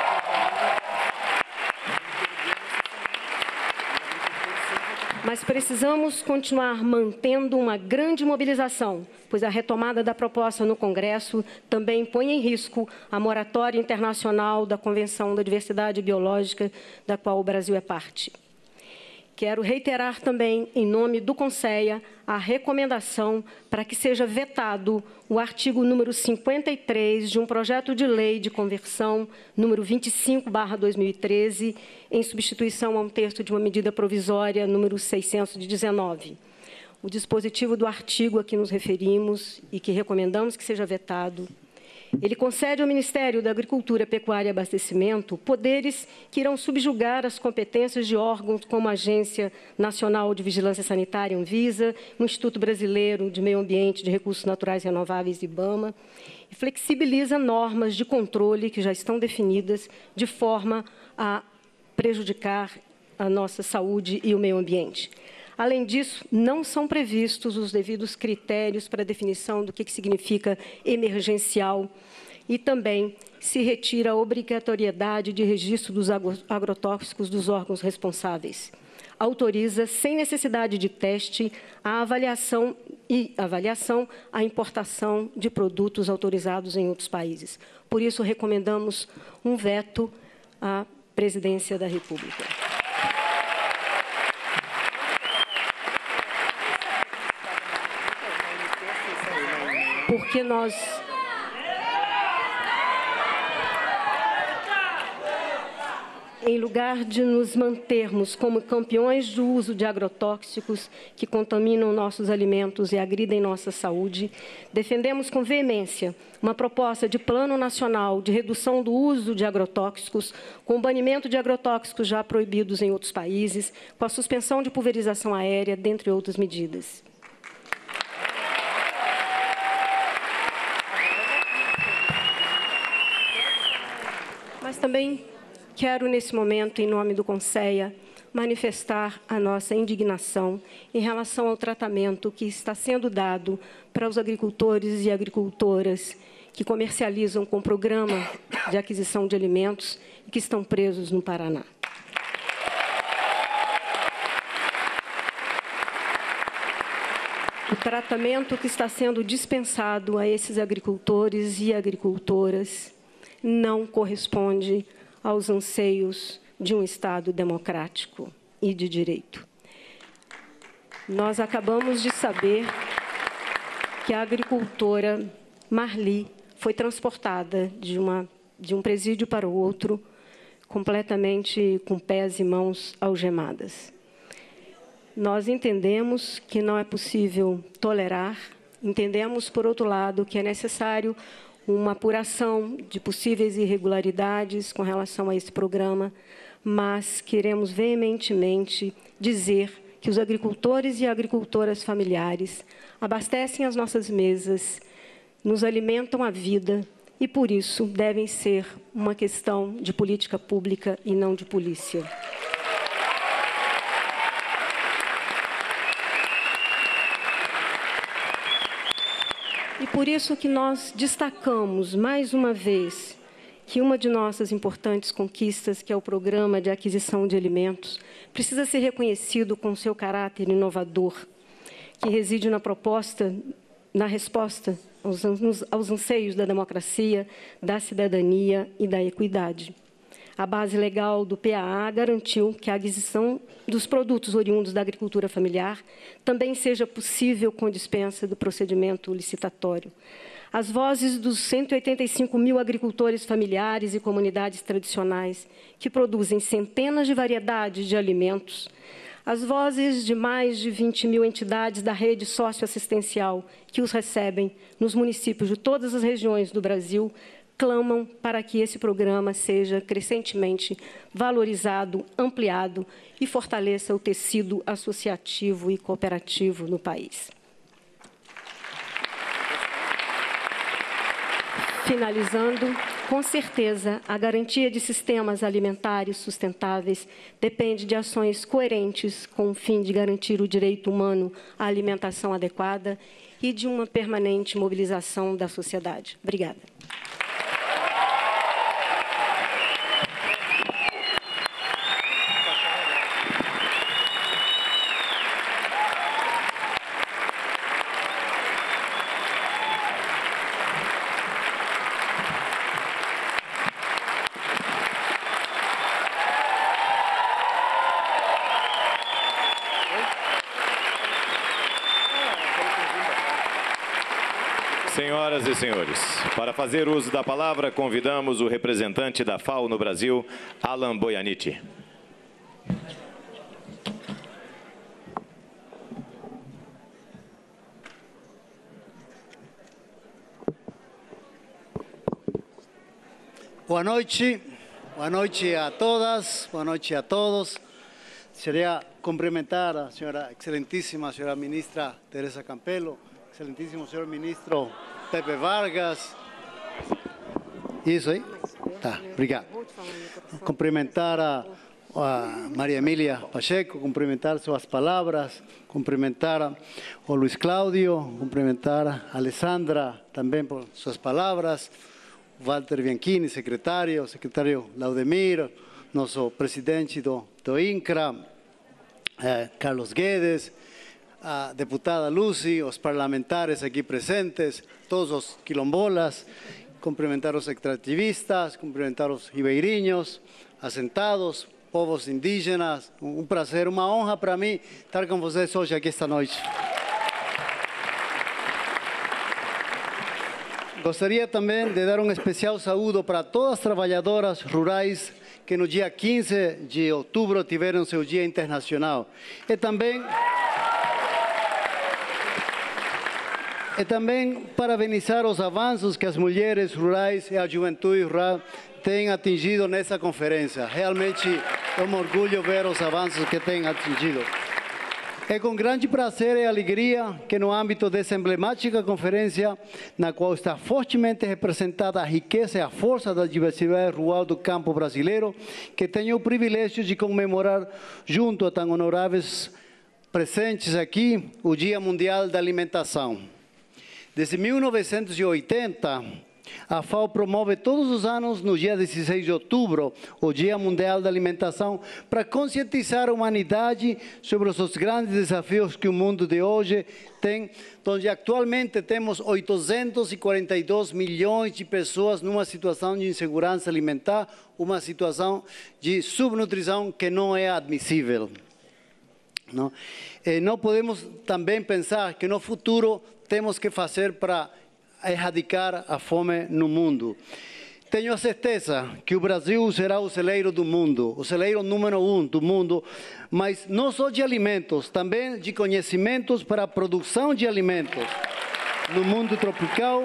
Mas precisamos continuar mantendo uma grande mobilização, pois a retomada da proposta no Congresso também põe em risco a moratória internacional da Convenção da Diversidade Biológica, da qual o Brasil é parte. Quero reiterar também, em nome do Conselho, a recomendação para que seja vetado o artigo número 53 de um projeto de lei de conversão, número 25/2013, em substituição a um texto de uma medida provisória, número 619. O dispositivo do artigo a que nos referimos e que recomendamos que seja vetado, ele concede ao Ministério da Agricultura, Pecuária e Abastecimento poderes que irão subjugar as competências de órgãos como a Agência Nacional de Vigilância Sanitária, Anvisa, o Instituto Brasileiro de Meio Ambiente, de Recursos Naturais Renováveis, IBAMA, e flexibiliza normas de controle que já estão definidas de forma a prejudicar a nossa saúde e o meio ambiente. Além disso, não são previstos os devidos critérios para a definição do que significa emergencial e também se retira a obrigatoriedade de registro dos agrotóxicos dos órgãos responsáveis. Autoriza, sem necessidade de teste, a avaliação a importação de produtos autorizados em outros países. Por isso, recomendamos um veto à Presidência da República. Porque nós em lugar de nos mantermos como campeões do uso de agrotóxicos que contaminam nossos alimentos e agridem nossa saúde, defendemos com veemência uma proposta de Plano Nacional de redução do uso de agrotóxicos, com o banimento de agrotóxicos já proibidos em outros países, com a suspensão de pulverização aérea, dentre outras medidas. Mas também quero, nesse momento, em nome do Conselho, manifestar a nossa indignação em relação ao tratamento que está sendo dado para os agricultores e agricultoras que comercializam com o programa de aquisição de alimentos e que estão presos no Paraná. O tratamento que está sendo dispensado a esses agricultores e agricultoras não corresponde aos anseios de um Estado democrático e de direito. Nós acabamos de saber que a agricultora Marli foi transportada de um presídio para o outro, completamente com pés e mãos algemadas. Nós entendemos que não é possível tolerar, entendemos, por outro lado, que é necessário uma apuração de possíveis irregularidades com relação a esse programa, mas queremos veementemente dizer que os agricultores e agricultoras familiares abastecem as nossas mesas, nos alimentam a vida e, por isso, devem ser uma questão de política pública e não de polícia. por isso que nós destacamos, mais uma vez, que uma de nossas importantes conquistas, que é o Programa de Aquisição de Alimentos, precisa ser reconhecido com seu caráter inovador, que reside na resposta aos anseios da democracia, da cidadania e da equidade. A base legal do PAA garantiu que a aquisição dos produtos oriundos da agricultura familiar também seja possível com dispensa do procedimento licitatório. As vozes dos 185 mil agricultores familiares e comunidades tradicionais que produzem centenas de variedades de alimentos, as vozes de mais de 20 mil entidades da rede socioassistencial que os recebem nos municípios de todas as regiões do Brasil, clamam para que esse programa seja crescentemente valorizado, ampliado e fortaleça o tecido associativo e cooperativo no país. Finalizando, com certeza, a garantia de sistemas alimentares sustentáveis depende de ações coerentes com o fim de garantir o direito humano à alimentação adequada e de uma permanente mobilização da sociedade. Obrigada. Senhoras e senhores, para fazer uso da palavra, convidamos o representante da FAO no Brasil, Alan Boianiti. Boa noite a todas, boa noite a todos. Queria cumprimentar a senhora, excelentíssima senhora ministra Teresa Campelo, excelentíssimo senhor ministro Pepe Vargas. Isso aí? Tá, obrigado. Cumprimentar a Maria Emília Pacheco, cumprimentar suas palavras, cumprimentar o Luiz Cláudio, cumprimentar a Alessandra também por suas palavras, Walter Bianchini, secretário Laudemir, nosso presidente do INCRA, Carlos Guedes, a deputada Lucy, os parlamentares aqui presentes, todos os quilombolas, cumprimentar os extrativistas, cumprimentar os ribeirinhos, assentados, povos indígenas. Um prazer, uma honra para mim estar com vocês hoje aqui esta noite. Gostaria também de dar um especial saúdo para todas as trabalhadoras rurais que no dia 15 de outubro tiveram seu Dia Internacional. E também parabenizar os avanços que as mulheres rurais e a juventude rural têm atingido nessa conferência. Realmente é um orgulho ver os avanços que têm atingido. É com grande prazer e alegria que no âmbito dessa emblemática conferência, na qual está fortemente representada a riqueza e a força da diversidade rural do campo brasileiro, que tenho o privilégio de comemorar junto a tão honoráveis presentes aqui o Dia Mundial da Alimentação. Desde 1980, a FAO promove todos os anos, no dia 16 de outubro, o Dia Mundial da Alimentação, para conscientizar a humanidade sobre os grandes desafios que o mundo de hoje tem, onde atualmente temos 842 milhões de pessoas numa situação de insegurança alimentar, uma situação de subnutrição que não é admissível. Não podemos também pensar que no futuro temos que fazer para erradicar a fome no mundo. Tenho a certeza que o Brasil será o celeiro do mundo, o celeiro número 1 do mundo, mas não só de alimentos, também de conhecimentos para a produção de alimentos. No mundo tropical,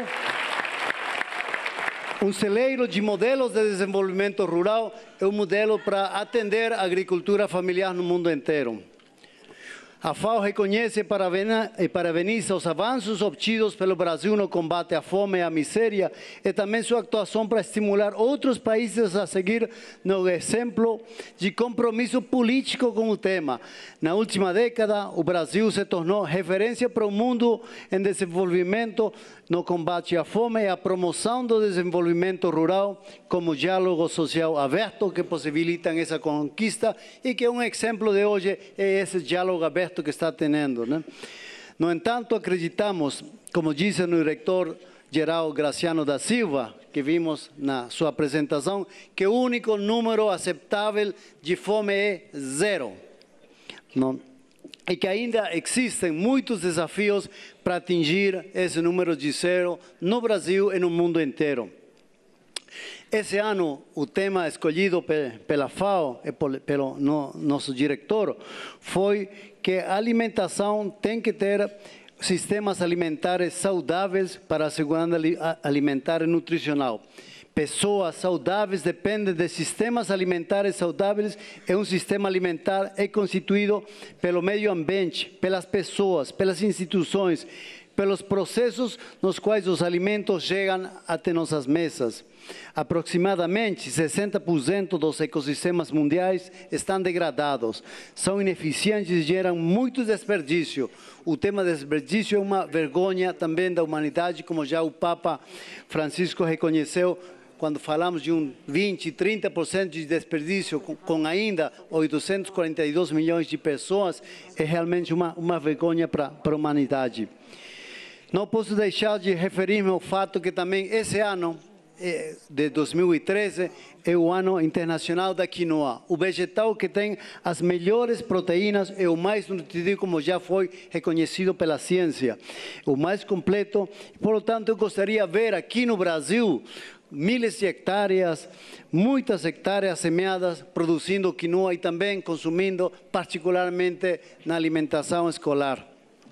um celeiro de modelos de desenvolvimento rural é um modelo para atender a agricultura familiar no mundo inteiro. A FAO reconhece e parabeniza os avanços obtidos pelo Brasil no combate à fome e à miséria e também sua atuação para estimular outros países a seguir no exemplo de compromisso político com o tema. Na última década, o Brasil se tornou referência para o mundo em desenvolvimento no combate à fome e à promoção do desenvolvimento rural como diálogo social aberto que possibilitam essa conquista e que um exemplo de hoje é esse diálogo aberto que está tendo, né? No entanto, acreditamos, como disse o diretor-geral Graciano da Silva, que vimos na sua apresentação, que o único número aceitável de fome é 0. Não? E que ainda existem muitos desafios para atingir esse número de 0 no Brasil e no mundo inteiro. Esse ano, o tema escolhido pela FAO e pelo nosso diretor foi que a alimentação tem que ter sistemas alimentares saudáveis para a segurança alimentar e nutricional. Pessoas saudáveis dependem de sistemas alimentares saudáveis e um sistema alimentar é constituído pelo meio ambiente, pelas pessoas, pelas instituições, pelos processos nos quais os alimentos chegam até nossas mesas. Aproximadamente 60% dos ecossistemas mundiais estão degradados, são ineficientes e geram muito desperdício. O tema desperdício é uma vergonha também da humanidade, como já o Papa Francisco reconheceu, quando falamos de 20%, 30% de desperdício com ainda 842 milhões de pessoas, é realmente uma vergonha para a humanidade. Não posso deixar de referir-me ao fato que também esse ano, de 2013, é o ano internacional da quinoa, o vegetal que tem as melhores proteínas e o mais nutritivo, como já foi reconhecido pela ciência, o mais completo. Portanto, eu gostaria de ver aqui no Brasil milhares de hectares, muitas hectares semeadas, produzindo quinoa e também consumindo, particularmente na alimentação escolar.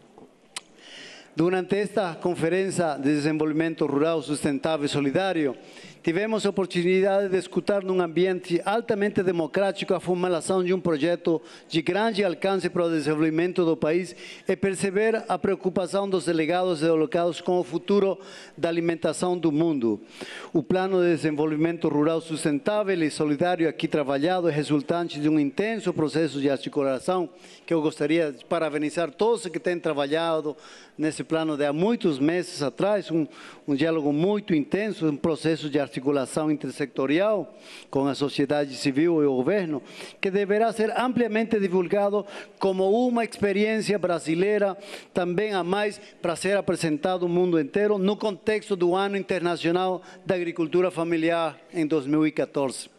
Durante esta Conferência de Desenvolvimento Rural Sustentável e Solidário, tivemos a oportunidade de escutar num ambiente altamente democrático a formulação de um projeto de grande alcance para o desenvolvimento do país e perceber a preocupação dos delegados e delegados com o futuro da alimentação do mundo. O Plano de Desenvolvimento Rural Sustentável e Solidário aqui trabalhado é resultante de um intenso processo de articulação que eu gostaria de parabenizar todos que têm trabalhado nesse plano de há muitos meses atrás, um diálogo muito intenso, um processo de articulação intersectorial com a sociedade civil e o governo, que deverá ser ampliamente divulgado como uma experiência brasileira, também a mais para ser apresentado ao mundo inteiro, no contexto do Ano Internacional da Agricultura Familiar em 2014.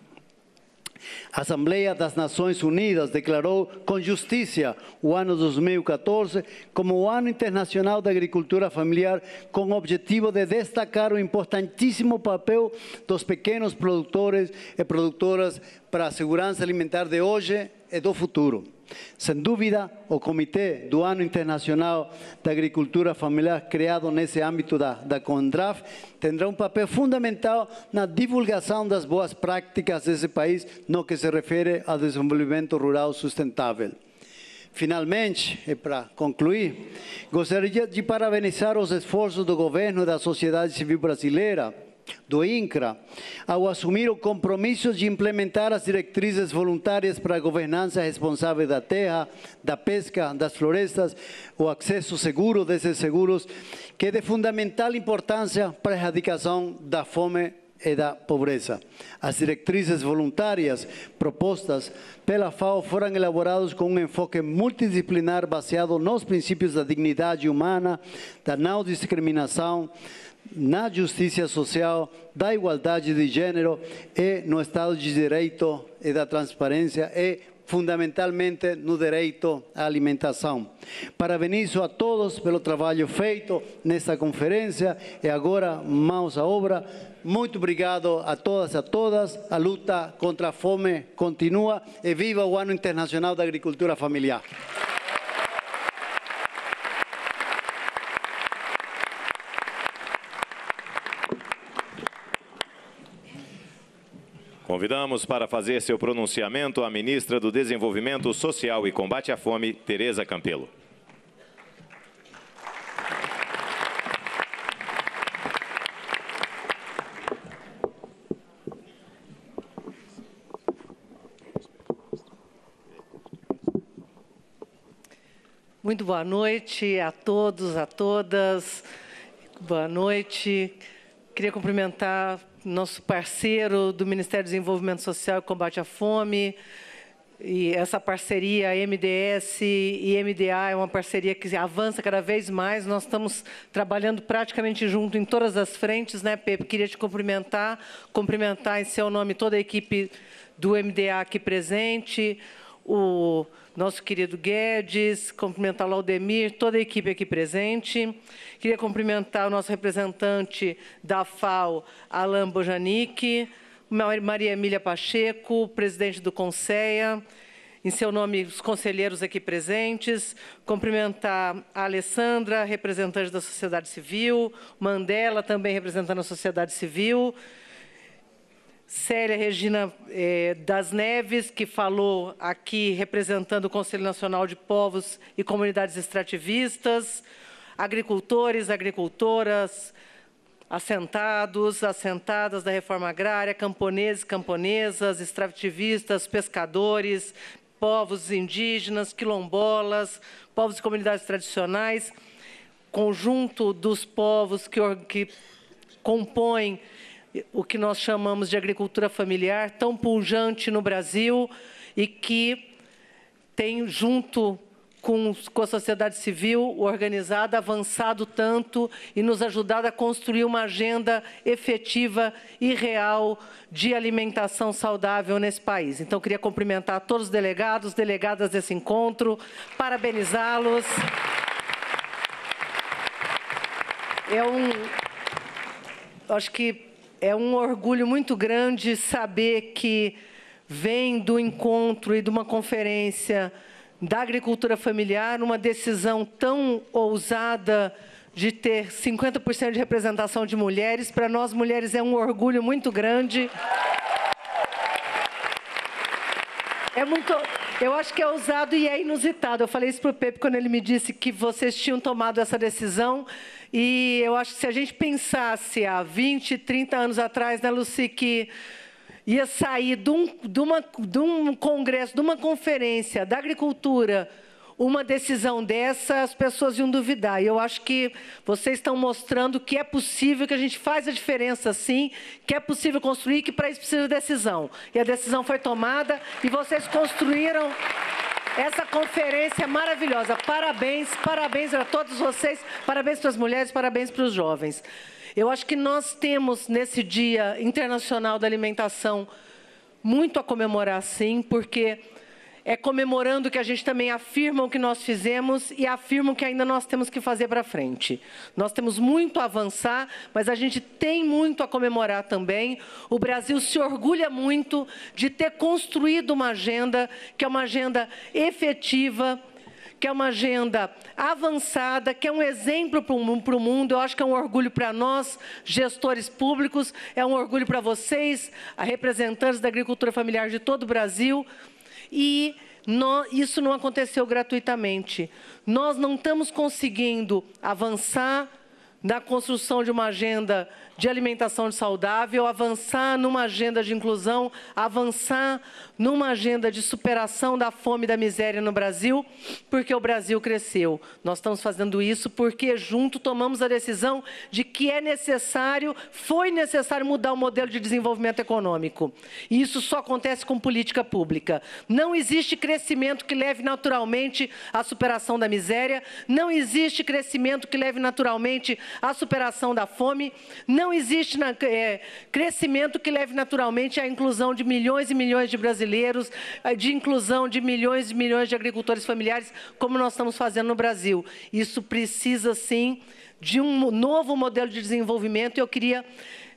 A Assembleia das Nações Unidas declarou com justiça o ano 2014 como o Ano Internacional da Agricultura Familiar, com o objetivo de destacar o importantíssimo papel dos pequenos produtores e produtoras para a segurança alimentar de hoje e do futuro. Sem dúvida, o Comitê do Ano Internacional da Agricultura Familiar, criado nesse âmbito da CONDRAF, terá um papel fundamental na divulgação das boas práticas desse país no que se refere ao desenvolvimento rural sustentável. Finalmente, e para concluir, gostaria de parabenizar os esforços do governo e da sociedade civil brasileira, do INCRA, ao assumir o compromisso de implementar as diretrizes voluntárias para a governança responsável da terra, da pesca, das florestas, o acesso seguro desses seguros, que é de fundamental importância para a erradicação da fome e da pobreza. As diretrizes voluntárias propostas pela FAO foram elaboradas com um enfoque multidisciplinar baseado nos princípios da dignidade humana, da não discriminação, na justiça social, da igualdade de gênero e no Estado de Direito e da transparência e, fundamentalmente, no direito à alimentação. Parabenizo a todos pelo trabalho feito nesta conferência e agora, mãos à obra. Muito obrigado a todas e a todas. A luta contra a fome continua e viva o Ano Internacional da Agricultura Familiar. Convidamos para fazer seu pronunciamento a ministra do Desenvolvimento Social e Combate à Fome, Tereza Campelo. Muito boa noite a todos, a todas. Boa noite. Queria cumprimentar nosso parceiro do Ministério do Desenvolvimento Social e Combate à Fome. E essa parceria MDS e MDA é uma parceria que avança cada vez mais. Nós estamos trabalhando praticamente junto em todas as frentes, né, Pepe? Queria te cumprimentar em seu nome toda a equipe do MDA aqui presente, o nosso querido Guedes, cumprimentar o Laudemir, toda a equipe aqui presente. Queria cumprimentar o nosso representante da FAO, Alain Bojanic, Maria Emília Pacheco, presidente do Conceia, em seu nome, os conselheiros aqui presentes. Cumprimentar a Alessandra, representante da sociedade civil, Mandela, também representando a sociedade civil, Célia Regina das Neves, que falou aqui representando o Conselho Nacional de Povos e Comunidades Extrativistas, agricultores, agricultoras, assentados, assentadas da reforma agrária, camponeses, camponesas, extrativistas, pescadores, povos indígenas, quilombolas, povos e comunidades tradicionais, conjunto dos povos que compõem o que nós chamamos de agricultura familiar, tão pujante no Brasil e que tem, junto com a sociedade civil organizada, avançado tanto e nos ajudado a construir uma agenda efetiva e real de alimentação saudável nesse país. Então, queria cumprimentar todos os delegados, delegadas desse encontro, parabenizá-los. Acho que é um orgulho muito grande saber que vem do encontro e de uma conferência da agricultura familiar uma decisão tão ousada de ter 50% de representação de mulheres. Para nós, mulheres, é um orgulho muito grande. Eu acho que é ousado e é inusitado. Eu falei isso para o Pepe quando ele me disse que vocês tinham tomado essa decisão. E eu acho que se a gente pensasse há 20, 30 anos atrás, né, Lucy, que ia sair de um congresso, de uma conferência da agricultura, uma decisão dessa, as pessoas iam duvidar. E eu acho que vocês estão mostrando que é possível, que a gente faz a diferença sim, que é possível construir, que para isso precisa de decisão. E a decisão foi tomada e vocês construíram essa conferência maravilhosa. Parabéns, parabéns a todos vocês, parabéns para as mulheres, parabéns para os jovens. Eu acho que nós temos, nesse Dia Internacional da Alimentação, muito a comemorar, sim, porque é comemorando que a gente também afirma o que nós fizemos e afirma o que ainda nós temos que fazer para frente. Nós temos muito a avançar, mas a gente tem muito a comemorar também. O Brasil se orgulha muito de ter construído uma agenda que é uma agenda efetiva, que é uma agenda avançada, que é um exemplo para o mundo. Eu acho que é um orgulho para nós, gestores públicos, é um orgulho para vocês, representantes da agricultura familiar de todo o Brasil. E isso não aconteceu gratuitamente. Nós não estamos conseguindo avançar na construção de uma agenda de alimentação saudável, avançar numa agenda de inclusão, avançar numa agenda de superação da fome e da miséria no Brasil, porque o Brasil cresceu. Nós estamos fazendo isso porque junto tomamos a decisão de que é necessário, foi necessário mudar o modelo de desenvolvimento econômico. E isso só acontece com política pública. Não existe crescimento que leve naturalmente à superação da miséria, não existe crescimento que leve naturalmente à superação da fome, não existe crescimento que leve naturalmente à inclusão de milhões e milhões de brasileiros, de inclusão de milhões e milhões de agricultores familiares, como nós estamos fazendo no Brasil. Isso precisa, sim, de um novo modelo de desenvolvimento. Eu queria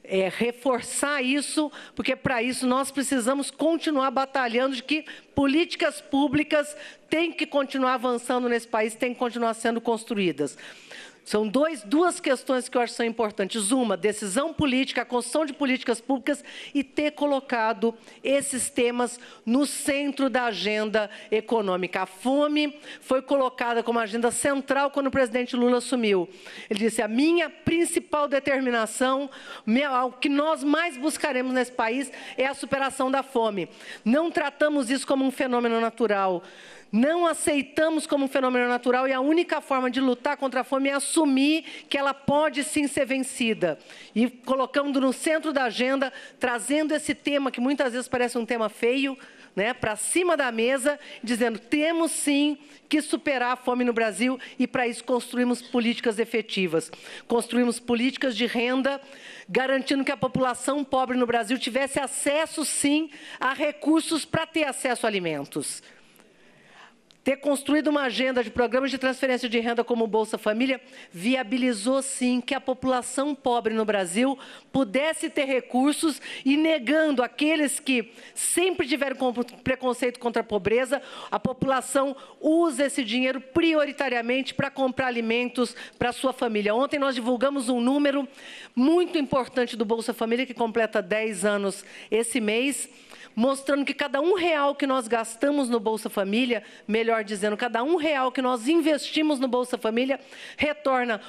reforçar isso, porque para isso nós precisamos continuar batalhando de que políticas públicas têm que continuar avançando nesse país, têm que continuar sendo construídas. São duas questões que eu acho que são importantes. Uma, decisão política, a construção de políticas públicas e ter colocado esses temas no centro da agenda econômica. A fome foi colocada como agenda central quando o presidente Lula assumiu. Ele disse, a minha principal determinação, o que nós mais buscaremos nesse país é a superação da fome. Não tratamos isso como um fenômeno natural. Não aceitamos como um fenômeno natural e a única forma de lutar contra a fome é assumir que ela pode sim ser vencida. E colocando no centro da agenda, trazendo esse tema, que muitas vezes parece um tema feio, né, para cima da mesa, dizendo, temos sim que superar a fome no Brasil e para isso construímos políticas efetivas. Construímos políticas de renda, garantindo que a população pobre no Brasil tivesse acesso sim a recursos para ter acesso a alimentos. Ter construído uma agenda de programas de transferência de renda como o Bolsa Família viabilizou, sim, que a população pobre no Brasil pudesse ter recursos e negando aqueles que sempre tiveram preconceito contra a pobreza, a população usa esse dinheiro prioritariamente para comprar alimentos para a sua família. Ontem nós divulgamos um número muito importante do Bolsa Família, que completa 10 anos esse mês, mostrando que cada R$1 que nós gastamos no Bolsa Família, melhor dizendo, cada R$1 que nós investimos no Bolsa Família, retorna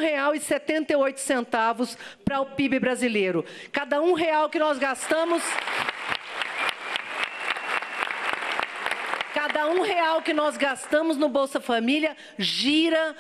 R$1,78 para o PIB brasileiro. Cada R$1 que nós gastamos... Cada R$1 que nós gastamos no Bolsa Família gira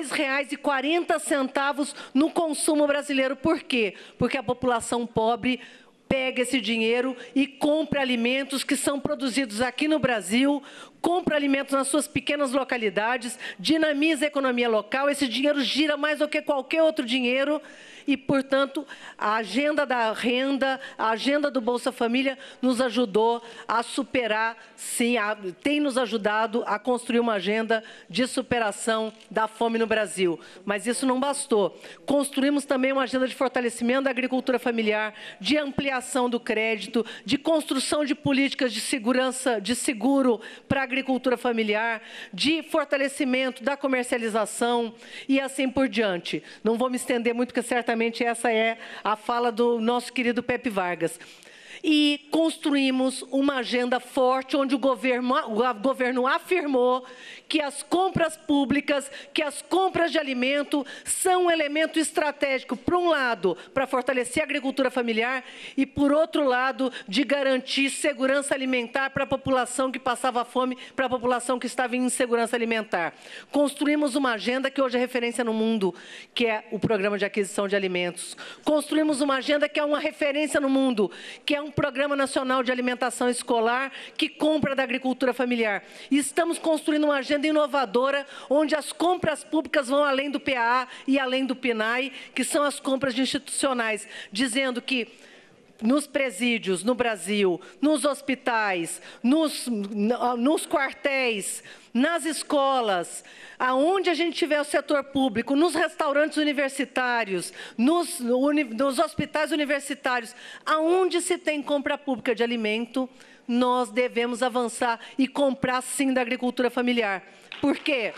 R$2,40 no consumo brasileiro. Por quê? Porque a população pobre pega esse dinheiro e compra alimentos que são produzidos aqui no Brasil, compra alimentos nas suas pequenas localidades, dinamiza a economia local, esse dinheiro gira mais do que qualquer outro dinheiro e, portanto, a agenda da renda, a agenda do Bolsa Família nos ajudou a superar, sim, tem nos ajudado a construir uma agenda de superação da fome no Brasil. Mas isso não bastou. Construímos também uma agenda de fortalecimento da agricultura familiar, de ampliação do crédito, de construção de políticas de segurança, de seguro para a agricultura familiar, de fortalecimento da comercialização e assim por diante. Não vou me estender muito, porque certamente essa é a fala do nosso querido Pepe Vargas. E construímos uma agenda forte, onde o governo afirmou que as compras públicas, que as compras de alimento são um elemento estratégico, por um lado, para fortalecer a agricultura familiar e, por outro lado, de garantir segurança alimentar para a população que passava fome, para a população que estava em insegurança alimentar. Construímos uma agenda que hoje é referência no mundo, que é o Programa de Aquisição de Alimentos. Construímos uma agenda que é uma referência no mundo, que é um Programa Nacional de Alimentação Escolar que compra da agricultura familiar. E estamos construindo uma agenda inovadora, onde as compras públicas vão além do PAA e além do PNAE, que são as compras institucionais, dizendo que nos presídios, no Brasil, nos hospitais, nos quartéis, nas escolas, aonde a gente tiver o setor público, nos restaurantes universitários, nos hospitais universitários, aonde se tem compra pública de alimento, nós devemos avançar e comprar, sim, da agricultura familiar. Por quê?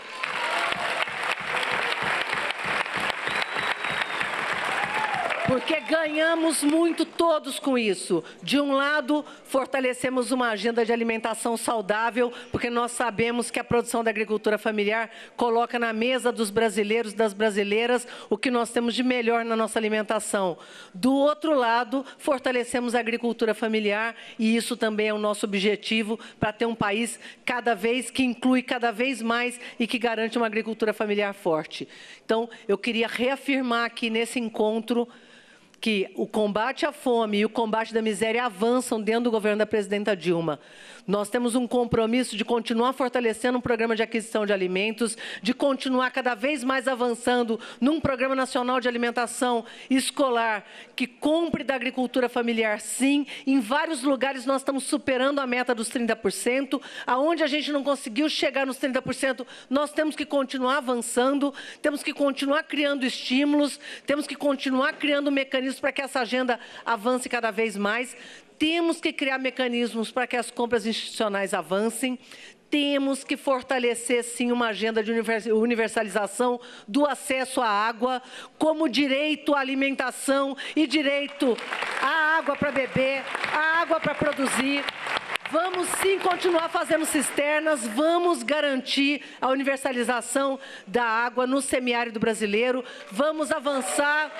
Porque ganhamos muito todos com isso. De um lado, fortalecemos uma agenda de alimentação saudável, porque nós sabemos que a produção da agricultura familiar coloca na mesa dos brasileiros e das brasileiras o que nós temos de melhor na nossa alimentação. Do outro lado, fortalecemos a agricultura familiar, e isso também é o nosso objetivo, para ter um país que inclui cada vez mais e que garante uma agricultura familiar forte. Então, eu queria reafirmar aqui nesse encontro que o combate à fome e o combate da miséria avançam dentro do governo da presidenta Dilma. Nós temos um compromisso de continuar fortalecendo um programa de aquisição de alimentos, de continuar cada vez mais avançando num Programa Nacional de Alimentação Escolar que compre da agricultura familiar, sim. Em vários lugares nós estamos superando a meta dos 30%. Aonde a gente não conseguiu chegar nos 30%, nós temos que continuar avançando, temos que continuar criando estímulos, temos que continuar criando mecanismos para que essa agenda avance cada vez mais. Temos que criar mecanismos para que as compras institucionais avancem. temos que fortalecer, sim, uma agenda de universalização do acesso à água, como direito à alimentação e direito à água para beber, à água para produzir. Vamos, sim, continuar fazendo cisternas, vamos garantir a universalização da água no semiárido brasileiro, vamos avançar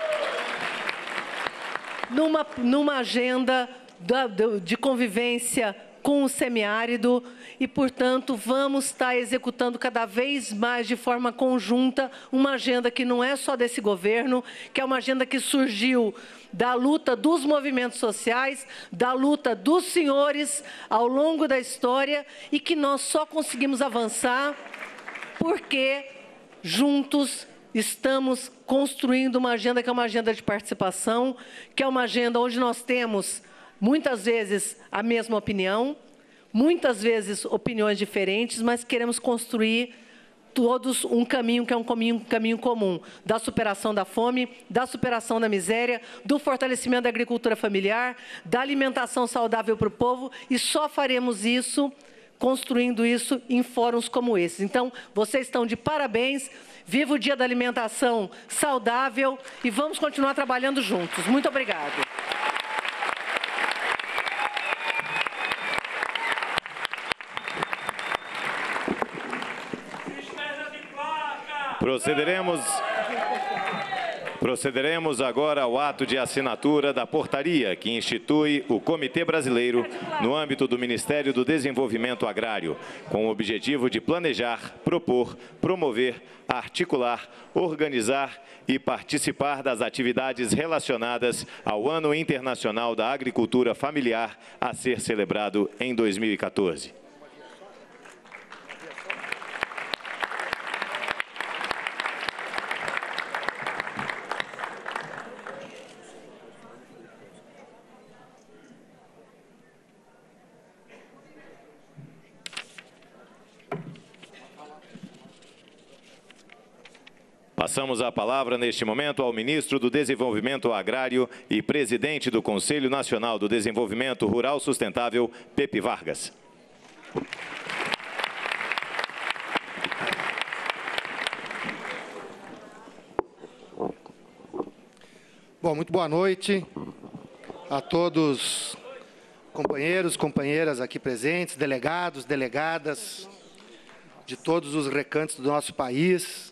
numa agenda de convivência com o semiárido e, portanto, vamos estar executando cada vez mais de forma conjunta uma agenda que não é só desse governo, que é uma agenda que surgiu da luta dos movimentos sociais, da luta dos senhores ao longo da história e que nós só conseguimos avançar porque juntos estamos construindo uma agenda que é uma agenda de participação, que é uma agenda onde nós temos muitas vezes a mesma opinião, muitas vezes opiniões diferentes, mas queremos construir todos um caminho que é um caminho comum, da superação da fome, da superação da miséria, do fortalecimento da agricultura familiar, da alimentação saudável para o povo, e só faremos isso, construindo isso em fóruns como esses. Então, vocês estão de parabéns, viva o Dia da Alimentação Saudável e vamos continuar trabalhando juntos. Muito obrigada. Procederemos agora ao ato de assinatura da portaria que institui o Comitê Brasileiro no âmbito do Ministério do Desenvolvimento Agrário, com o objetivo de planejar, propor, promover, articular, organizar e participar das atividades relacionadas ao Ano Internacional da Agricultura Familiar a ser celebrado em 2014. Passamos a palavra, neste momento, ao ministro do Desenvolvimento Agrário e presidente do Conselho Nacional do Desenvolvimento Rural Sustentável, Pepe Vargas. Bom, muito boa noite a todos, companheiros, companheiras aqui presentes, delegados, delegadas de todos os recantos do nosso país,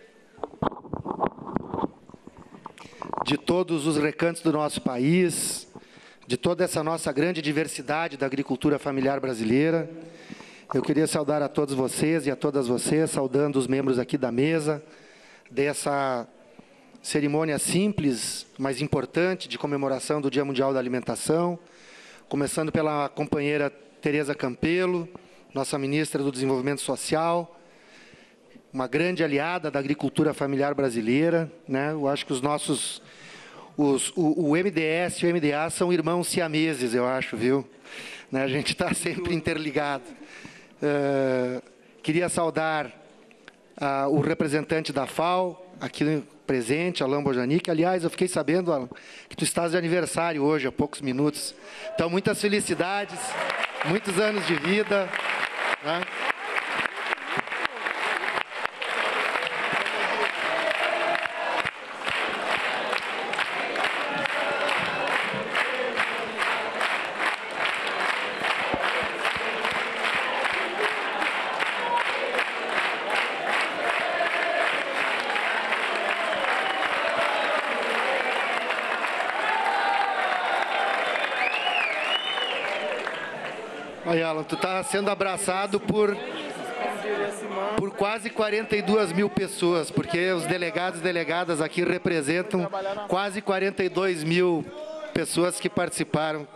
de toda essa nossa grande diversidade da agricultura familiar brasileira. Eu queria saudar a todos vocês e a todas vocês, saudando os membros aqui da mesa, dessa cerimônia simples, mas importante, de comemoração do Dia Mundial da Alimentação, começando pela companheira Tereza Campelo, nossa ministra do Desenvolvimento Social, uma grande aliada da agricultura familiar brasileira, né? Eu acho que o MDS e o MDA são irmãos siameses, eu acho, viu? Né? A gente está sempre interligado. Queria saudar o representante da FAO, aqui presente, Alain Bojanic. Aliás, eu fiquei sabendo, Alain, que tu estás de aniversário hoje, há poucos minutos. Então, muitas felicidades, muitos anos de vida. Né? Aí, Alan, tu está sendo abraçado por quase 42 mil pessoas, porque os delegados e delegadas aqui representam quase 42 mil pessoas que participaram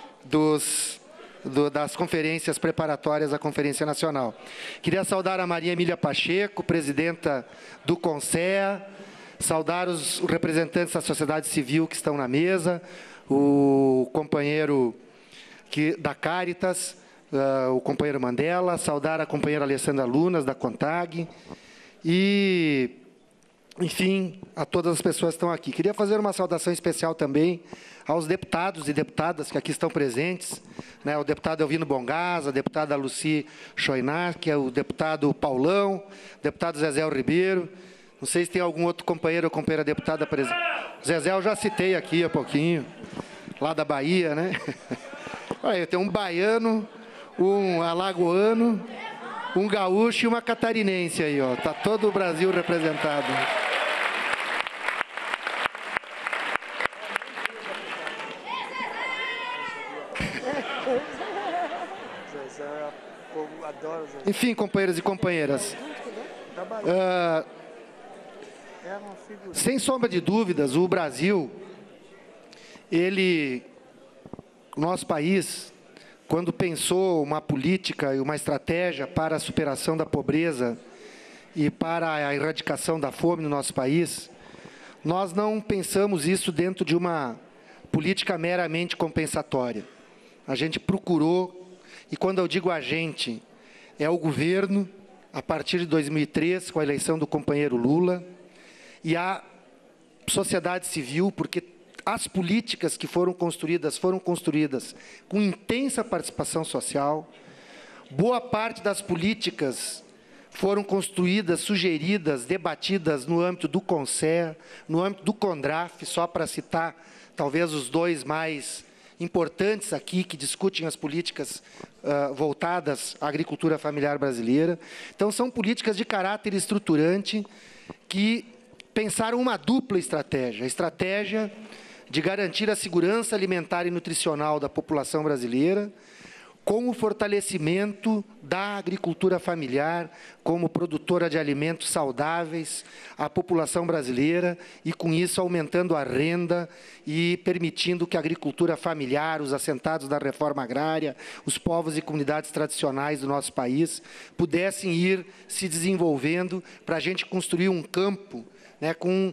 das conferências preparatórias à Conferência Nacional. Queria saudar a Maria Emília Pacheco, presidenta do CONSEA, saudar os representantes da sociedade civil que estão na mesa, o companheiro da Caritas, o companheiro Mandela, saudar a companheira Alessandra Lunas, da CONTAG, e enfim, a todas as pessoas que estão aqui. Queria fazer uma saudação especial também aos deputados e deputadas que aqui estão presentes, né, o deputado Elvino Bongás, a deputada Lucy Choinar, que é o deputado Paulão, o deputado Zezé Ribeiro. Não sei se tem algum outro companheiro ou companheira deputada presente. Zezé eu já citei aqui há pouquinho, lá da Bahia, né? Olha, tem um baiano, um alagoano, um gaúcho e uma catarinense aí, ó. Tá todo o Brasil representado. Enfim, companheiros e companheiras, sem sombra de dúvidas, o Brasil, o nosso país, quando pensou uma política e uma estratégia para a superação da pobreza e para a erradicação da fome no nosso país, nós não pensamos isso dentro de uma política meramente compensatória. A gente procurou, e quando eu digo a gente, é o governo, a partir de 2003, com a eleição do companheiro Lula, e a sociedade civil, porque as políticas que foram construídas com intensa participação social. Boa parte das políticas foram construídas, sugeridas, debatidas no âmbito do CONSER, no âmbito do CONDRAF, só para citar talvez os dois mais importantes aqui, que discutem as políticas voltadas à agricultura familiar brasileira. Então, são políticas de caráter estruturante que pensaram uma dupla estratégia. A estratégia de garantir a segurança alimentar e nutricional da população brasileira, com o fortalecimento da agricultura familiar como produtora de alimentos saudáveis à população brasileira e, com isso, aumentando a renda e permitindo que a agricultura familiar, os assentados da reforma agrária, os povos e comunidades tradicionais do nosso país pudessem ir se desenvolvendo para a gente construir um campo, né, com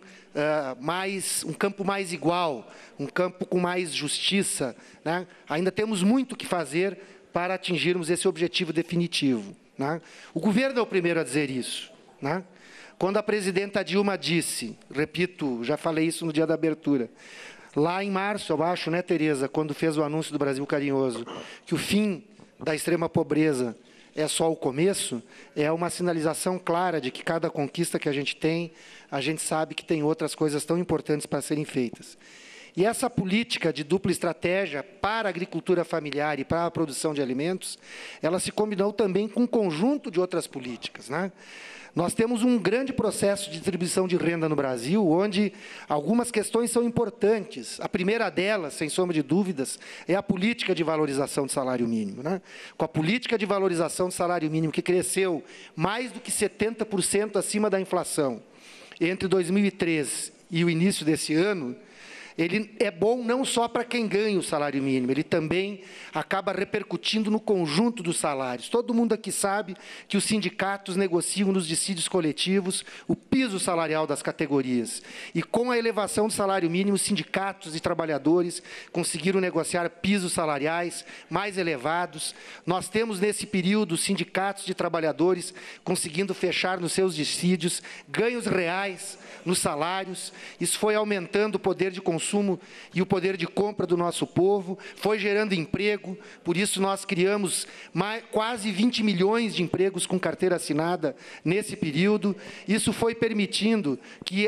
um campo mais igual, um campo com mais justiça, né? Ainda temos muito que fazer para atingirmos esse objetivo definitivo, né? O governo é o primeiro a dizer isso, né? Quando a presidenta Dilma disse, repito, já falei isso no dia da abertura, lá em março, eu acho, né, Tereza, quando fez o anúncio do Brasil Carinhoso, que o fim da extrema pobreza é só o começo, é uma sinalização clara de que cada conquista que a gente sabe que tem outras coisas tão importantes para serem feitas. E essa política de dupla estratégia para a agricultura familiar e para a produção de alimentos, ela se combinou também com um conjunto de outras políticas, né? Nós temos um grande processo de distribuição de renda no Brasil, onde algumas questões são importantes. A primeira delas, sem sombra de dúvidas, é a política de valorização do salário mínimo, né? Com a política de valorização do salário mínimo, que cresceu mais do que 70% acima da inflação, entre 2003 e o início desse ano, ele é bom não só para quem ganha o salário mínimo, ele também acaba repercutindo no conjunto dos salários. Todo mundo aqui sabe que os sindicatos negociam nos dissídios coletivos o piso salarial das categorias. E com a elevação do salário mínimo, os sindicatos e trabalhadores conseguiram negociar pisos salariais mais elevados. Nós temos, nesse período, sindicatos de trabalhadores conseguindo fechar nos seus dissídios ganhos reais nos salários. Isso foi aumentando o poder de consumo e o poder de compra do nosso povo, foi gerando emprego, por isso nós criamos quase 20 milhões de empregos com carteira assinada nesse período. Isso foi permitindo que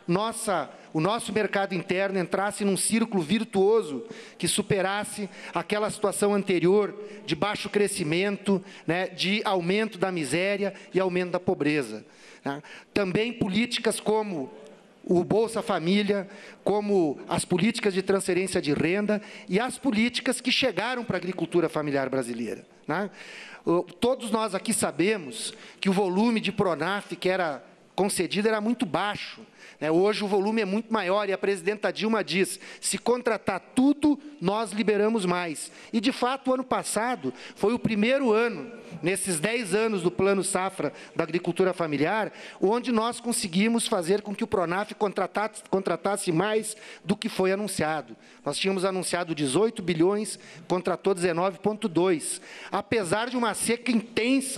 o nosso mercado interno entrasse num círculo virtuoso que superasse aquela situação anterior de baixo crescimento, né, de aumento da miséria e aumento da pobreza, né? Também políticas como o Bolsa Família, como as políticas de transferência de renda e as políticas que chegaram para a agricultura familiar brasileira, né? Todos nós aqui sabemos que o volume de PRONAF que era concedido era muito baixo, né? Hoje o volume é muito maior e a presidenta Dilma diz, se contratar tudo, nós liberamos mais. E, de fato, o ano passado foi o primeiro ano, nesses 10 anos do Plano Safra da Agricultura Familiar, onde nós conseguimos fazer com que o PRONAF contratasse mais do que foi anunciado. Nós tínhamos anunciado 18 bilhões, contratou 19,2. Apesar de uma seca intensa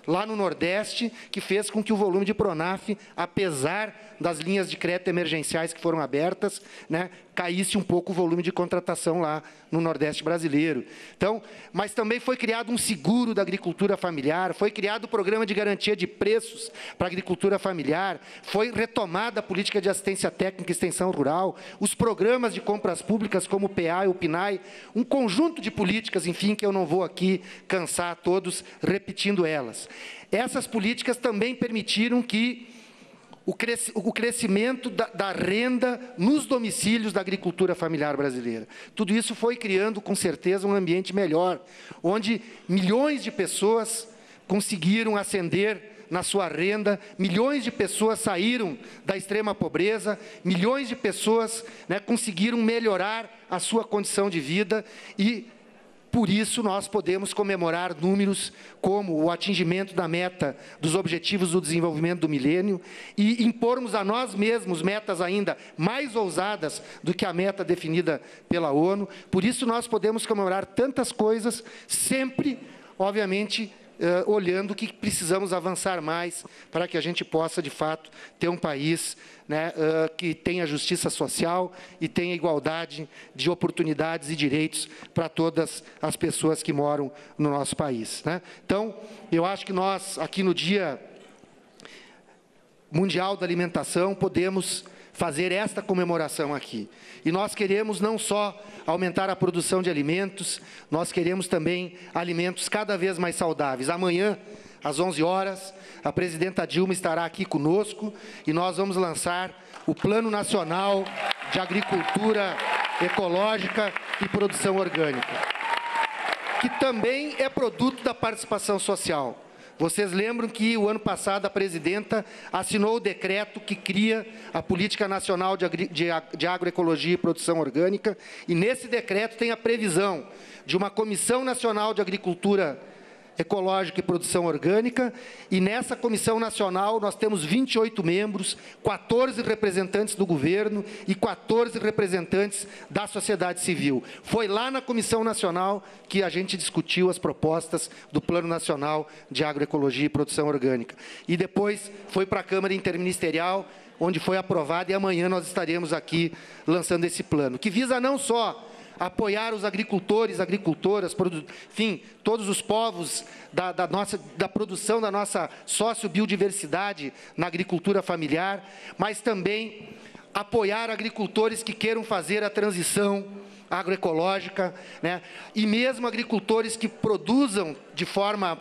lá no Nordeste, que fez com que o volume de Pronaf, apesar das linhas de crédito emergenciais que foram abertas, né, caísse um pouco o volume de contratação lá no Nordeste brasileiro. Então, mas também foi criado um seguro da agricultura familiar, foi criado o programa de garantia de preços para a agricultura familiar, foi retomada a política de assistência técnica e extensão rural, os programas de compras públicas como o PA e o PNAE, um conjunto de políticas, enfim, que eu não vou aqui cansar todos repetindo elas. Essas políticas também permitiram que o crescimento da renda nos domicílios da agricultura familiar brasileira. Tudo isso foi criando, com certeza, um ambiente melhor, onde milhões de pessoas conseguiram ascender na sua renda, milhões de pessoas saíram da extrema pobreza, milhões de pessoas, né, conseguiram melhorar a sua condição de vida e, por isso, nós podemos comemorar números como o atingimento da meta dos Objetivos do Desenvolvimento do Milênio e impormos a nós mesmos metas ainda mais ousadas do que a meta definida pela ONU. Por isso, nós podemos comemorar tantas coisas, sempre, obviamente, olhando que precisamos avançar mais para que a gente possa, de fato, ter um país, né, que tenha justiça social e tenha igualdade de oportunidades e direitos para todas as pessoas que moram no nosso país, né? Então, eu acho que nós, aqui no Dia Mundial da Alimentação, podemos fazer esta comemoração aqui. E nós queremos não só aumentar a produção de alimentos, nós queremos também alimentos cada vez mais saudáveis. Amanhã, às 11 horas, a presidenta Dilma estará aqui conosco e nós vamos lançar o Plano Nacional de Agricultura Ecológica e Produção Orgânica, que também é produto da participação social. Vocês lembram que, o ano passado, a presidenta assinou o decreto que cria a Política Nacional de Agroecologia e Produção Orgânica, e nesse decreto tem a previsão de uma Comissão Nacional de Agricultura Ecológica e Produção Orgânica, e nessa Comissão Nacional nós temos 28 membros, 14 representantes do governo e 14 representantes da sociedade civil. Foi lá na Comissão Nacional que a gente discutiu as propostas do Plano Nacional de Agroecologia e Produção Orgânica. E depois foi para a Câmara Interministerial, onde foi aprovado, e amanhã nós estaremos aqui lançando esse plano, que visa não só apoiar os agricultores, agricultoras, enfim, todos os povos da produção da nossa sociobiodiversidade na agricultura familiar, mas também apoiar agricultores que queiram fazer a transição agroecológica, né? E mesmo agricultores que produzam de forma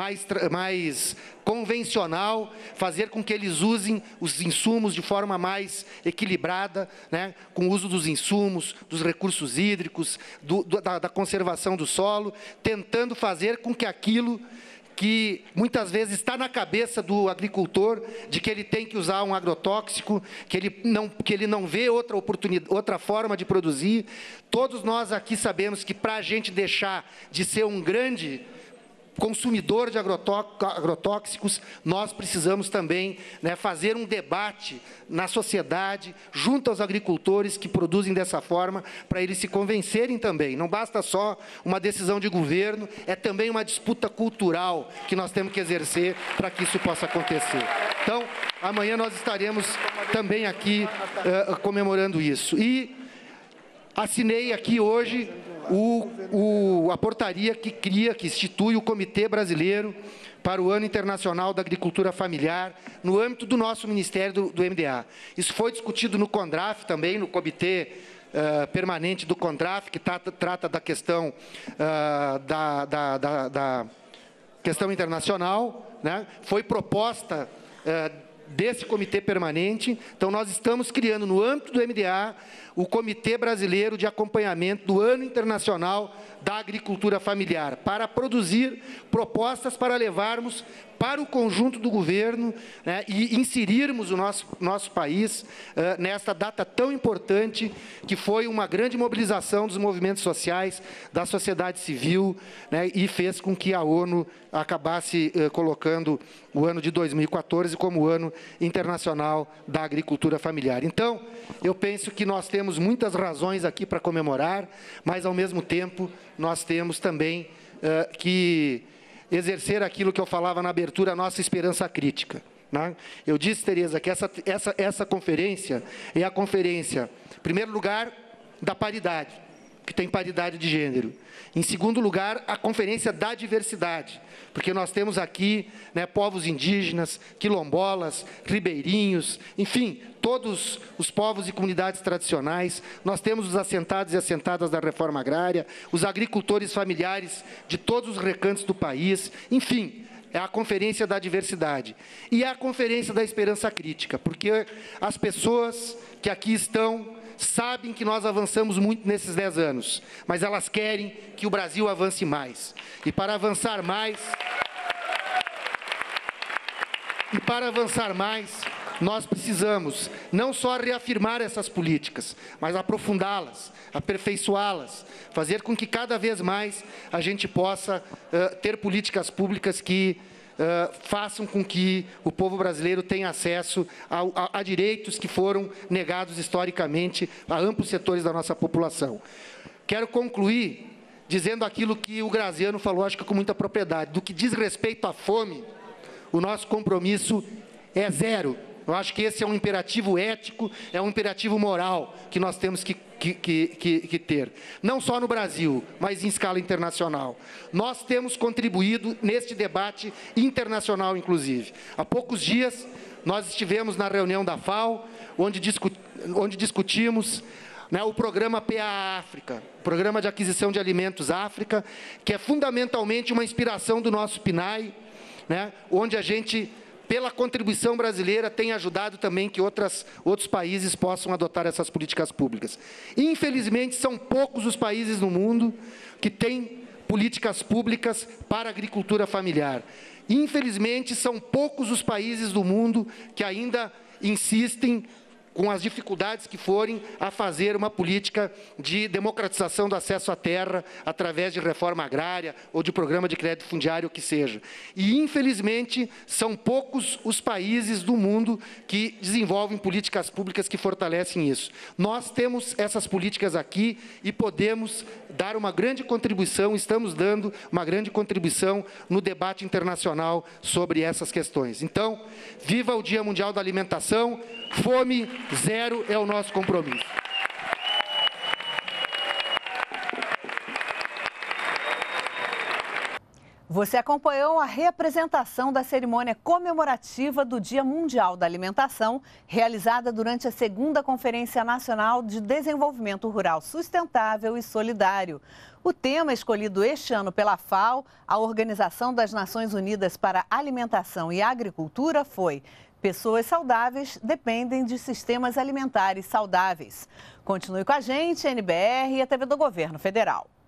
mais convencional, fazer com que eles usem os insumos de forma mais equilibrada, né, com o uso dos insumos, dos recursos hídricos, da conservação do solo, tentando fazer com que aquilo que muitas vezes está na cabeça do agricultor, de que ele tem que usar um agrotóxico, que ele não vê outra forma de produzir. Todos nós aqui sabemos que, para a gente deixar de ser um grande consumidor de agrotóxicos, nós precisamos também, né, fazer um debate na sociedade, junto aos agricultores que produzem dessa forma, para eles se convencerem também. Não basta só uma decisão de governo, é também uma disputa cultural que nós temos que exercer para que isso possa acontecer. Então, amanhã nós estaremos também aqui comemorando isso. E assinei aqui hoje a portaria que institui o Comitê Brasileiro para o Ano Internacional da Agricultura Familiar, no âmbito do nosso Ministério do MDA. Isso foi discutido no CONDRAF também, no Comitê Permanente do CONDRAF, que trata da questão da questão internacional, né? Foi proposta desse Comitê Permanente. Então, nós estamos criando, no âmbito do MDA, o Comitê Brasileiro de Acompanhamento do Ano Internacional da Agricultura Familiar, para produzir propostas para levarmos para o conjunto do governo, né, e inserirmos o nosso país nesta data tão importante, que foi uma grande mobilização dos movimentos sociais, da sociedade civil, né, e fez com que a ONU acabasse colocando o ano de 2014 como o Ano Internacional da Agricultura Familiar. Então, eu penso que nós temos muitas razões aqui para comemorar, mas, ao mesmo tempo, nós temos também que exercer aquilo que eu falava na abertura, a nossa esperança crítica. Né? Eu disse, Tereza, que essa conferência é a conferência, em primeiro lugar, da paridade, que tem paridade de gênero. Em segundo lugar, a conferência da diversidade, porque nós temos aqui, né, povos indígenas, quilombolas, ribeirinhos, enfim, todos os povos e comunidades tradicionais. Nós temos os assentados e assentadas da reforma agrária, os agricultores familiares de todos os recantos do país, enfim, é a conferência da diversidade. E é a conferência da esperança crítica, porque as pessoas que aqui estão sabem que nós avançamos muito nesses 10 anos, mas elas querem que o Brasil avance mais. E para avançar mais, nós precisamos não só reafirmar essas políticas, mas aprofundá-las, aperfeiçoá-las, fazer com que cada vez mais a gente possa ter políticas públicas que façam com que o povo brasileiro tenha acesso a direitos que foram negados historicamente a amplos setores da nossa população. Quero concluir dizendo aquilo que o Graziano falou, acho que com muita propriedade. Do que diz respeito à fome, o nosso compromisso é zero. Eu acho que esse é um imperativo ético, é um imperativo moral que nós temos que ter. Não só no Brasil, mas em escala internacional. Nós temos contribuído neste debate internacional, inclusive. Há poucos dias, nós estivemos na reunião da FAO, onde discutimos, né, o programa PA África, Programa de Aquisição de Alimentos África, que é fundamentalmente uma inspiração do nosso PNAE, né, onde a gente, pela contribuição brasileira, tem ajudado também que outros países possam adotar essas políticas públicas. Infelizmente, são poucos os países no mundo que têm políticas públicas para a agricultura familiar. Infelizmente, são poucos os países do mundo que ainda insistem, com as dificuldades que forem, a fazer uma política de democratização do acesso à terra através de reforma agrária ou de programa de crédito fundiário, o que seja. E, infelizmente, são poucos os países do mundo que desenvolvem políticas públicas que fortalecem isso. Nós temos essas políticas aqui e podemos dar uma grande contribuição, estamos dando uma grande contribuição no debate internacional sobre essas questões. Então, viva o Dia Mundial da Alimentação, fome zero é o nosso compromisso. Você acompanhou a reapresentação da cerimônia comemorativa do Dia Mundial da Alimentação, realizada durante a 2ª Conferência Nacional de Desenvolvimento Rural Sustentável e Solidário. O tema escolhido este ano pela FAO, a Organização das Nações Unidas para a Alimentação e Agricultura, foi: pessoas saudáveis dependem de sistemas alimentares saudáveis. Continue com a gente, NBR e a TV do Governo Federal.